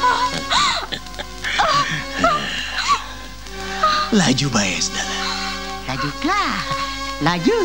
Laju baik, Sedala. Lajulah. Laju.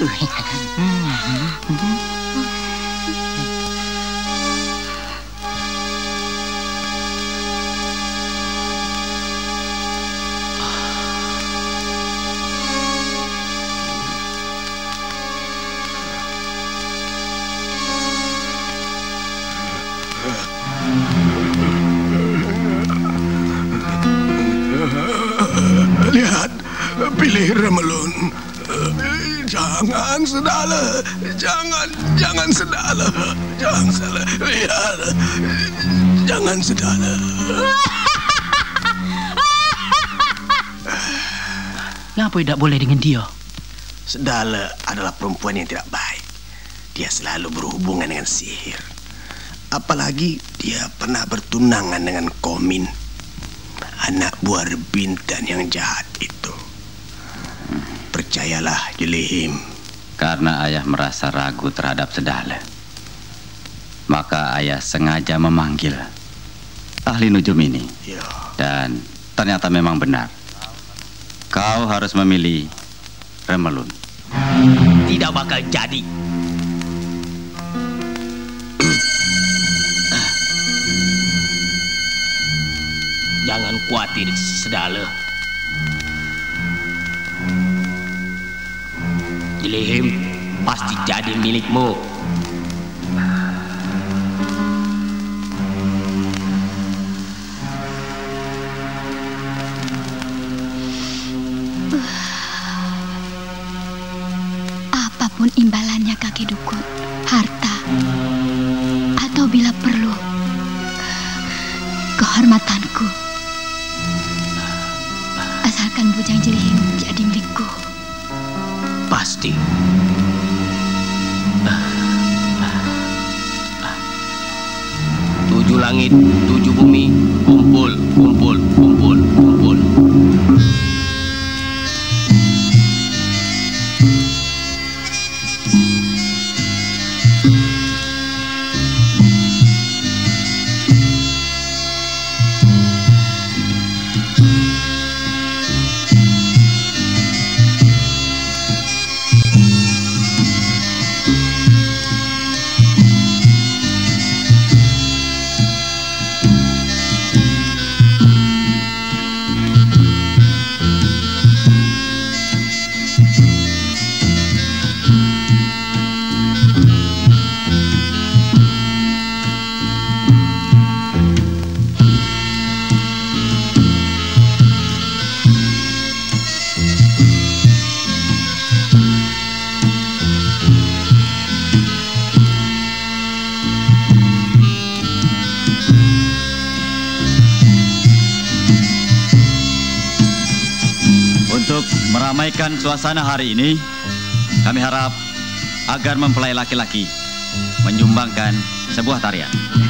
Lihat, pilih Remelun. Jangan, Sedala. Jangan, jangan, Sedala. Jangan, Sedala. Lihat. Jangan, Sedala. Ngapa tidak boleh dengan dia? Sedala adalah perempuan yang tidak baik. Dia selalu berhubungan dengan sihir. Apalagi dia pernah bertunangan dengan Komin, anak buah Rebintan yang jahat itu. Percayalah, Jelihim. Karena ayah merasa ragu terhadap Sedala, maka ayah sengaja memanggil ahli nujum ini. Ya. Dan ternyata memang benar. Kau harus memilih Remelun. Tidak bakal jadi. Jangan khawatir, Sedala. Jelihim pasti jadi milikmu. Apapun imbalannya kakek dukun, harta, atau bila perlu, kehormatanku, asalkan Bujang Jelihim jadi milikku. Pasti. Tujuh langit, tujuh bumi, kumpul, kumpul, kumpul, kumpul. Meramaikan suasana hari ini, kami harap agar mempelai laki-laki menyumbangkan sebuah tarian.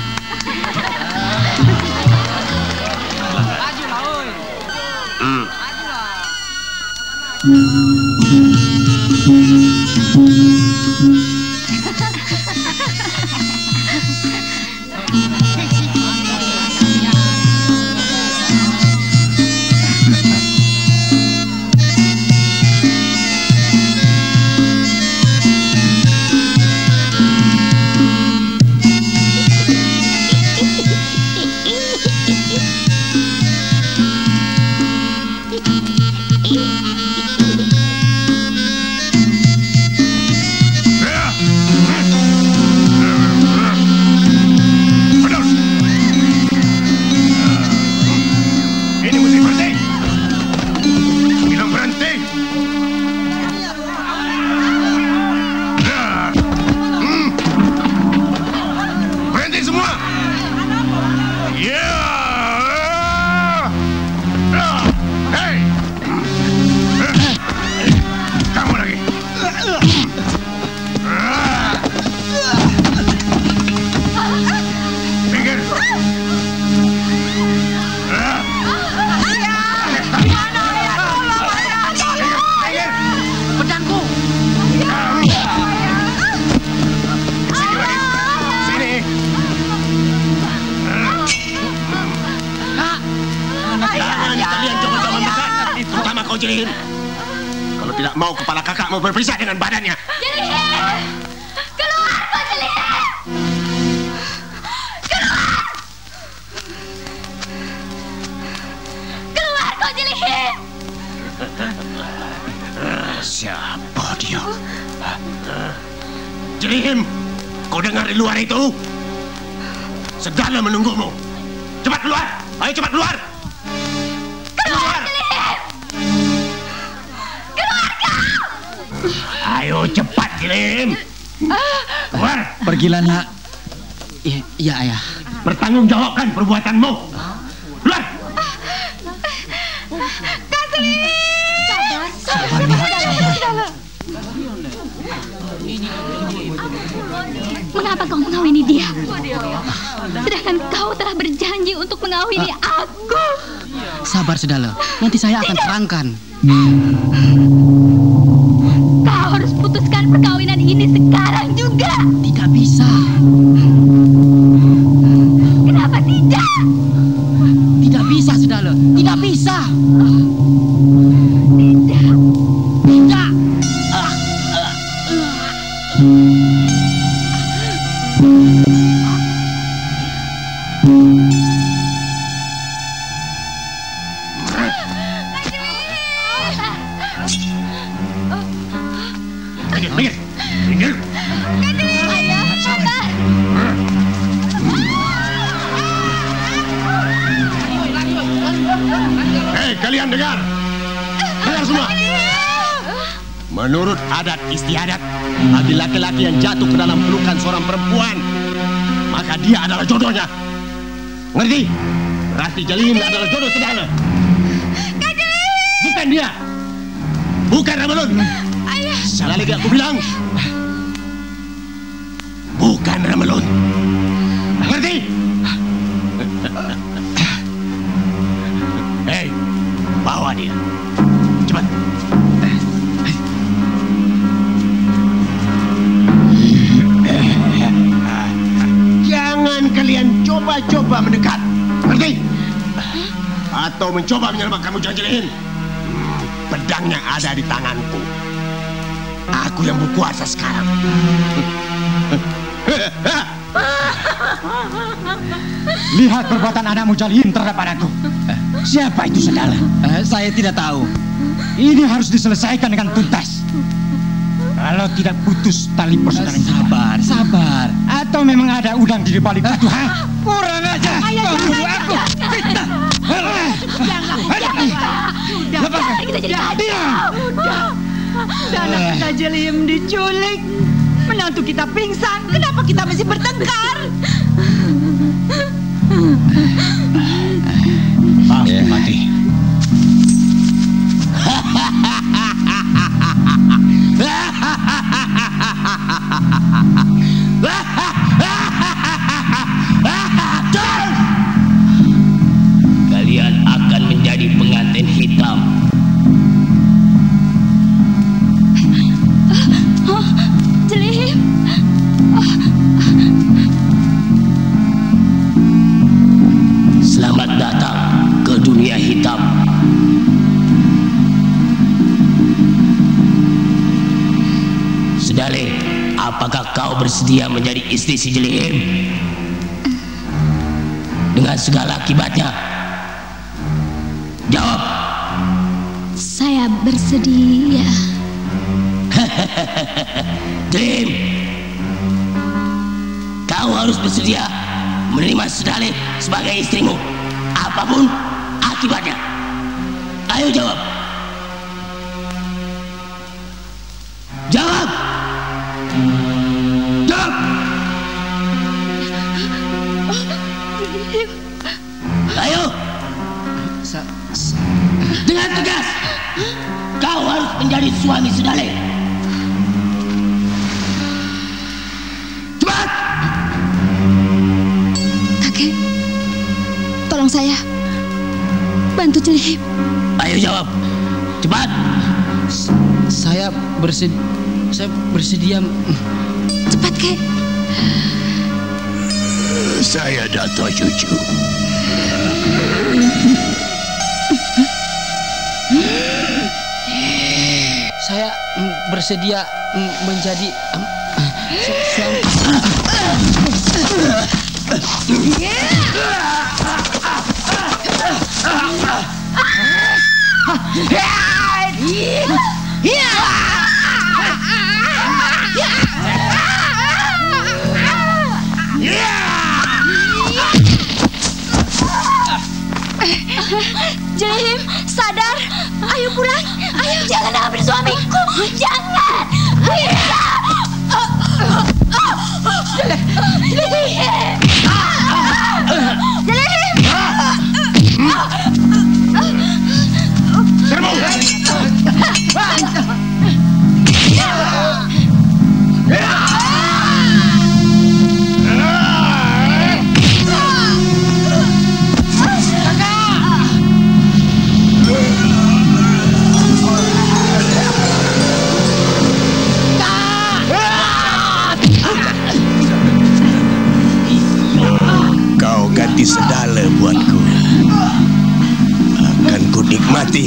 Hmm. Kalau tidak mau kepala kakak mau berpisah dengan badannya. Jelihim! Keluar kau Jelihim! Keluar! Keluar kau Jelihim! Siapa dia? Jelihim, kau dengar di luar itu? Segala menunggumu. Cepat keluar! Ayo cepat keluar! Keluar Jelihim! Keluar kau! Ayo cepat Jelihim! Keluar! Pergilah nak. Iya, iya ayah. Bertanggungjawabkan perbuatanmu. Keluar! Kak Jelihim! kau mengawini dia? Sedangkan kau telah berjanji untuk mengawini aku. Sabar, Sedale. Nanti saya akan terangkan. Kau harus putuskan perkawinan ini sekarang juga. Tidak bisa. Kenapa tidak? Tidak bisa, Sedale. Tidak bisa. Tidak. Tidak. Minggir, minggir, minggir. Ayah, sabar. Hei, kalian dengar. Dengar semua. Menurut adat istiadat, bagi laki-laki yang jatuh ke dalam pelukan seorang perempuan, maka dia adalah jodohnya. Ngerti? Berarti Jalihim adalah jodoh Sedale. Bukan dia. Bukan Ramelun. Sekali lagi aku bilang, bukan Ramelun. Ngerti? Hei, bawa dia. Cepat. Jangan kalian coba-coba mendekat. Ngerti? Atau mencoba menyelamatkan Mujang Jalihim. Pedangnya ada di tanganku. Aku yang berkuasa sekarang. Lihat perbuatan anakmu Jalihim terhadap anakku. Siapa itu Sedale? Eh, saya tidak tahu. Ini harus diselesaikan dengan tuntas. Kalau tidak putus tali persaudaraan kita. Sabar, sabar. Atau memang ada udang di balik itu, ha? Kurang aja. Ayah, Kau nuduh jangan, aku. jangan. Fitnah. Jangan, jangan. Udah, Lepaskan. kita jadi Diam. kacau. Udah. Udah anak kita Jalihim diculik. Menantu kita pingsan. Kenapa kita mesti bertengkar? Maaf, mati. Kalian akan menjadi pengantin hitam. Oh, Jalihim. Selamat datang ke dunia hitam. Sedale, apakah kau bersedia menjadi istri si Jalihim? Dengan segala akibatnya. Jawab. Saya bersedia. Jalihim, kau harus bersedia menerima Sedale sebagai istrimu, apapun akibatnya. Ayo jawab. Jawab. Jawab. Ayo. Dengan tegas, kau harus menjadi suami Sedale. Cepat. Kakek, tolong saya. Bantu Jalihim. Ayo jawab. Cepat. Saya bersedia. Saya bersedia. Cepat, Kek. Saya Dato Cucu. Saya mm, bersedia mm, menjadi mm, su- suami. Jalihim, sadar. Ayo pulang. Ayo, jangan ambil suamiku. Jangan. Jalihim. Jalihim. Serbu. Nikmati.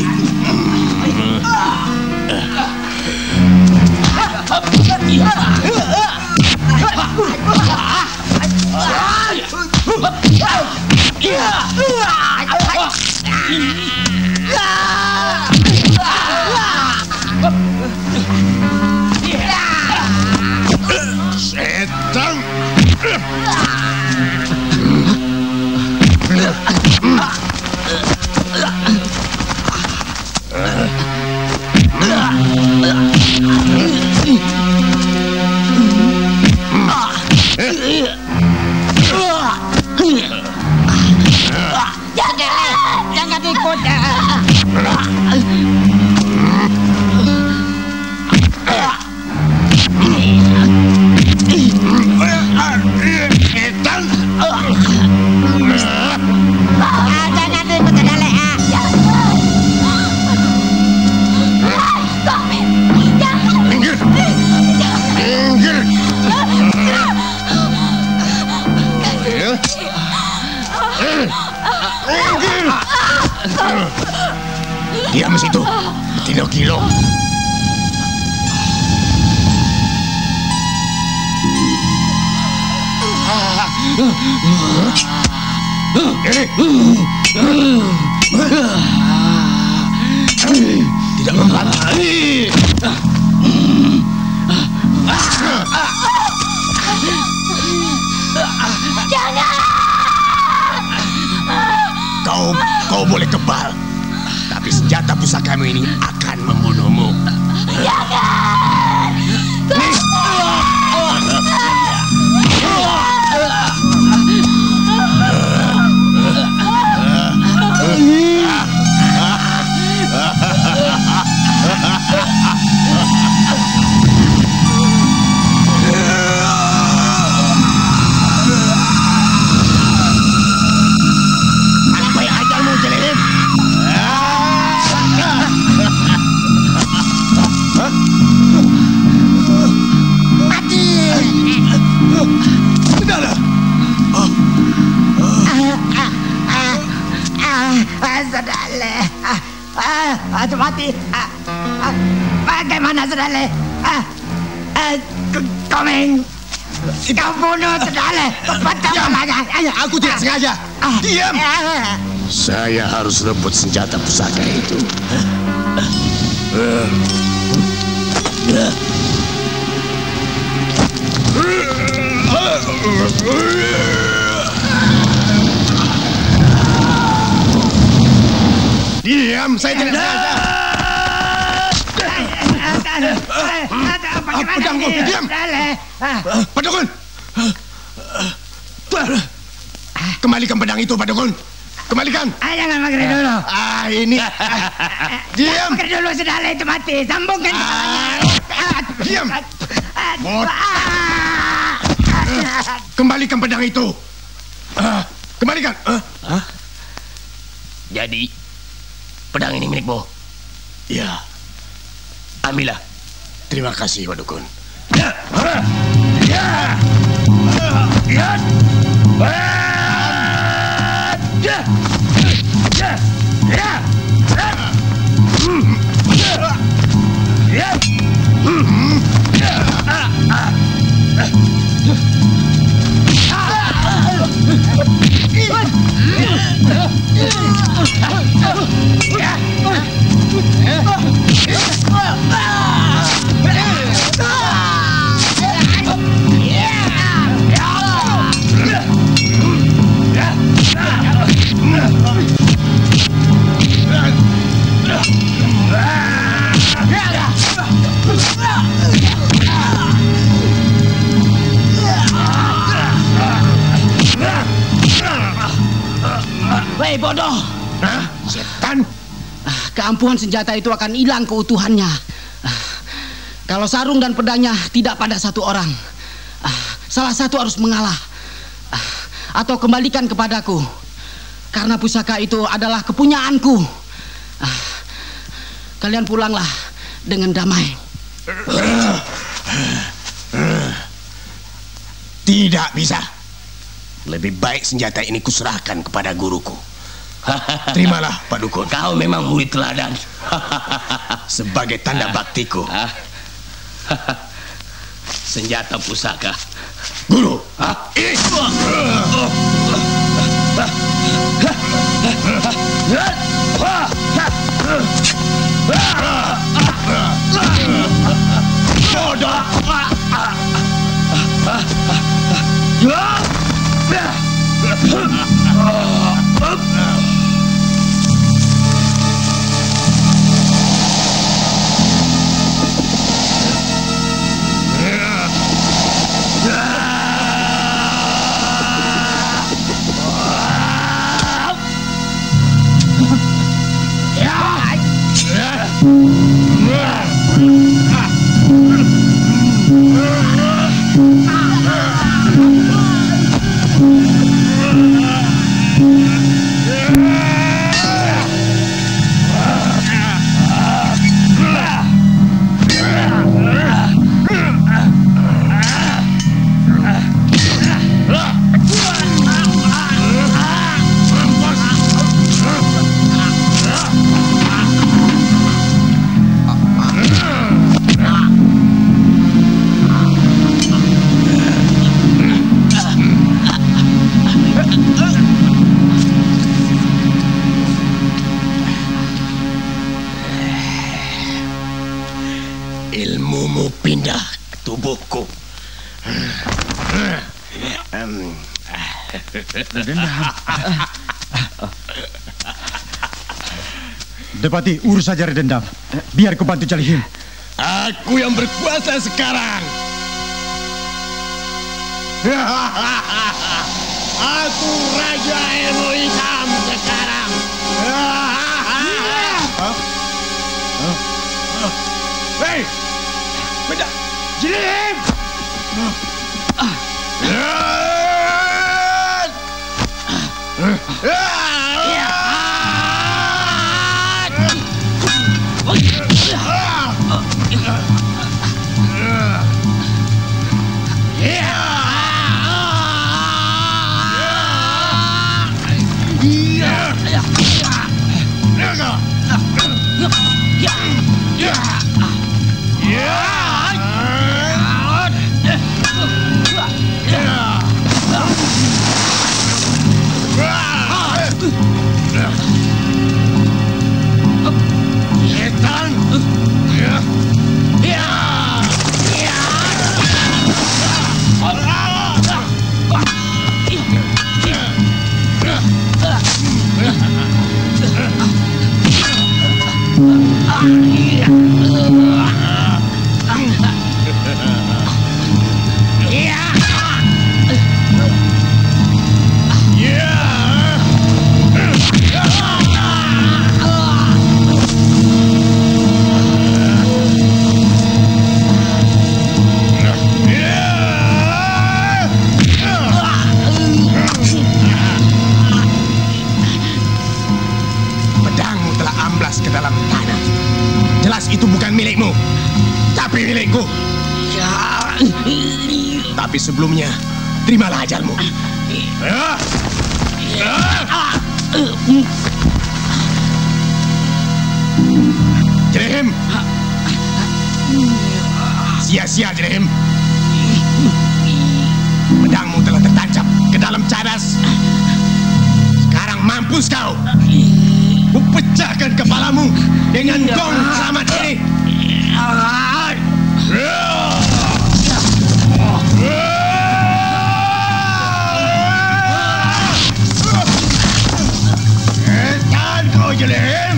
Setan. Jangan, jangan ikut. Setan. Jangan ikut ke dalam. Minggir. Minggir. Minggir. Diam situ. Kilo-kilo. Tidak membantu. Jangan. Kau kau boleh kebal, tapi senjata pusakamu ini akan membunuhmu. Jangan. Apa yang ajalmu, Jelihim? Mati. Sudahlah. Saudara, ah, mati. Bagaimana saudara? Komeng, kau bunuh saudara. Diam. Aku tidak sengaja. Diam. Saya harus rebut senjata pusaka itu. Diam, saya tidak sengaja. Pedangku, diam. Padukun. Kembalikan pedang itu, Padukun. Kembalikan. Jangan maghrib dulu. Ah, ini. Diam. Maghrib dulu saudara itu mati. Sambungkan kepalanya. Diam. Kembalikan pedang itu. Kembalikan. Jadi, pedang ini milikmu? Ya. Ambillah. Terima kasih, Padukun. Ya. Ya. Ya. Ya. Ya. Ya. Hei bodoh! Hah? Setan! Keampuhan senjata itu akan hilang keutuhannya. Kalau sarung dan pedangnya tidak pada satu orang, salah satu harus mengalah. Atau kembalikan kepadaku. Karena pusaka itu adalah kepunyaanku. Kalian pulanglah dengan damai. Tidak bisa. Lebih baik senjata ini kuserahkan kepada guruku. Terimalah, Pak Dukun. Kau memang murid teladan. Sebagai tanda baktiku. Senjata pusaka. Guru. Ini. Ilmumu pindah ke tubuhku. Depati, urus saja Redendam. Biar ku bantu Jalihim. Aku yang berkuasa sekarang. Aku Raja Ilmu Hitam sekarang. Hei, beda, Jalihim. Ke dalam tanah. Jelas itu bukan milikmu, tapi milikku. Ya. Tapi sebelumnya, terimalah ajalmu. Ya. Ya. Jalihim. Sia-sia, Jalihim. Pedangmu telah tertancap ke dalam cadas. Sekarang mampus kau. Kupecahkan kepalamu dengan gong selamat ini. Tahan kau, Jalihim.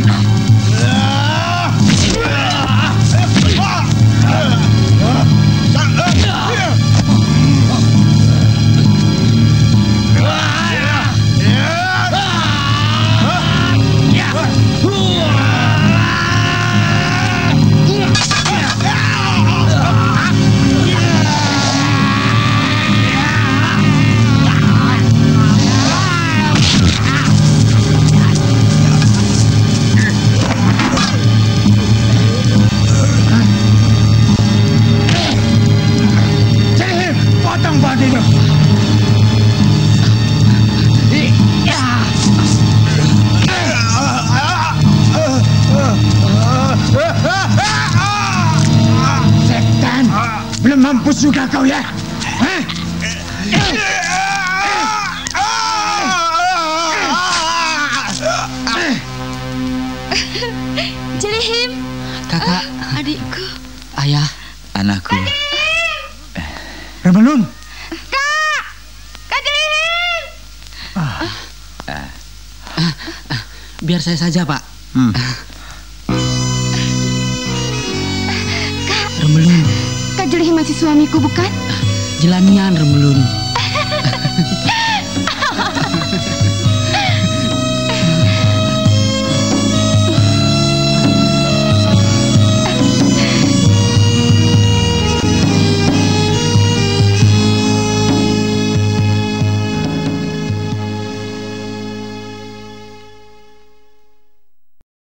mampus juga kau ya? Hah? Jelihim. Kakak. Uh, adikku. Ayah. Anakku. Remelun. Kak. Kak Jelihim. Ah. Ah. Ah. Biar saya saja, Pak. Hmm. Kak. Remelun. Kak Jelihim masih suamiku, bukan? Jelanian, Remelun.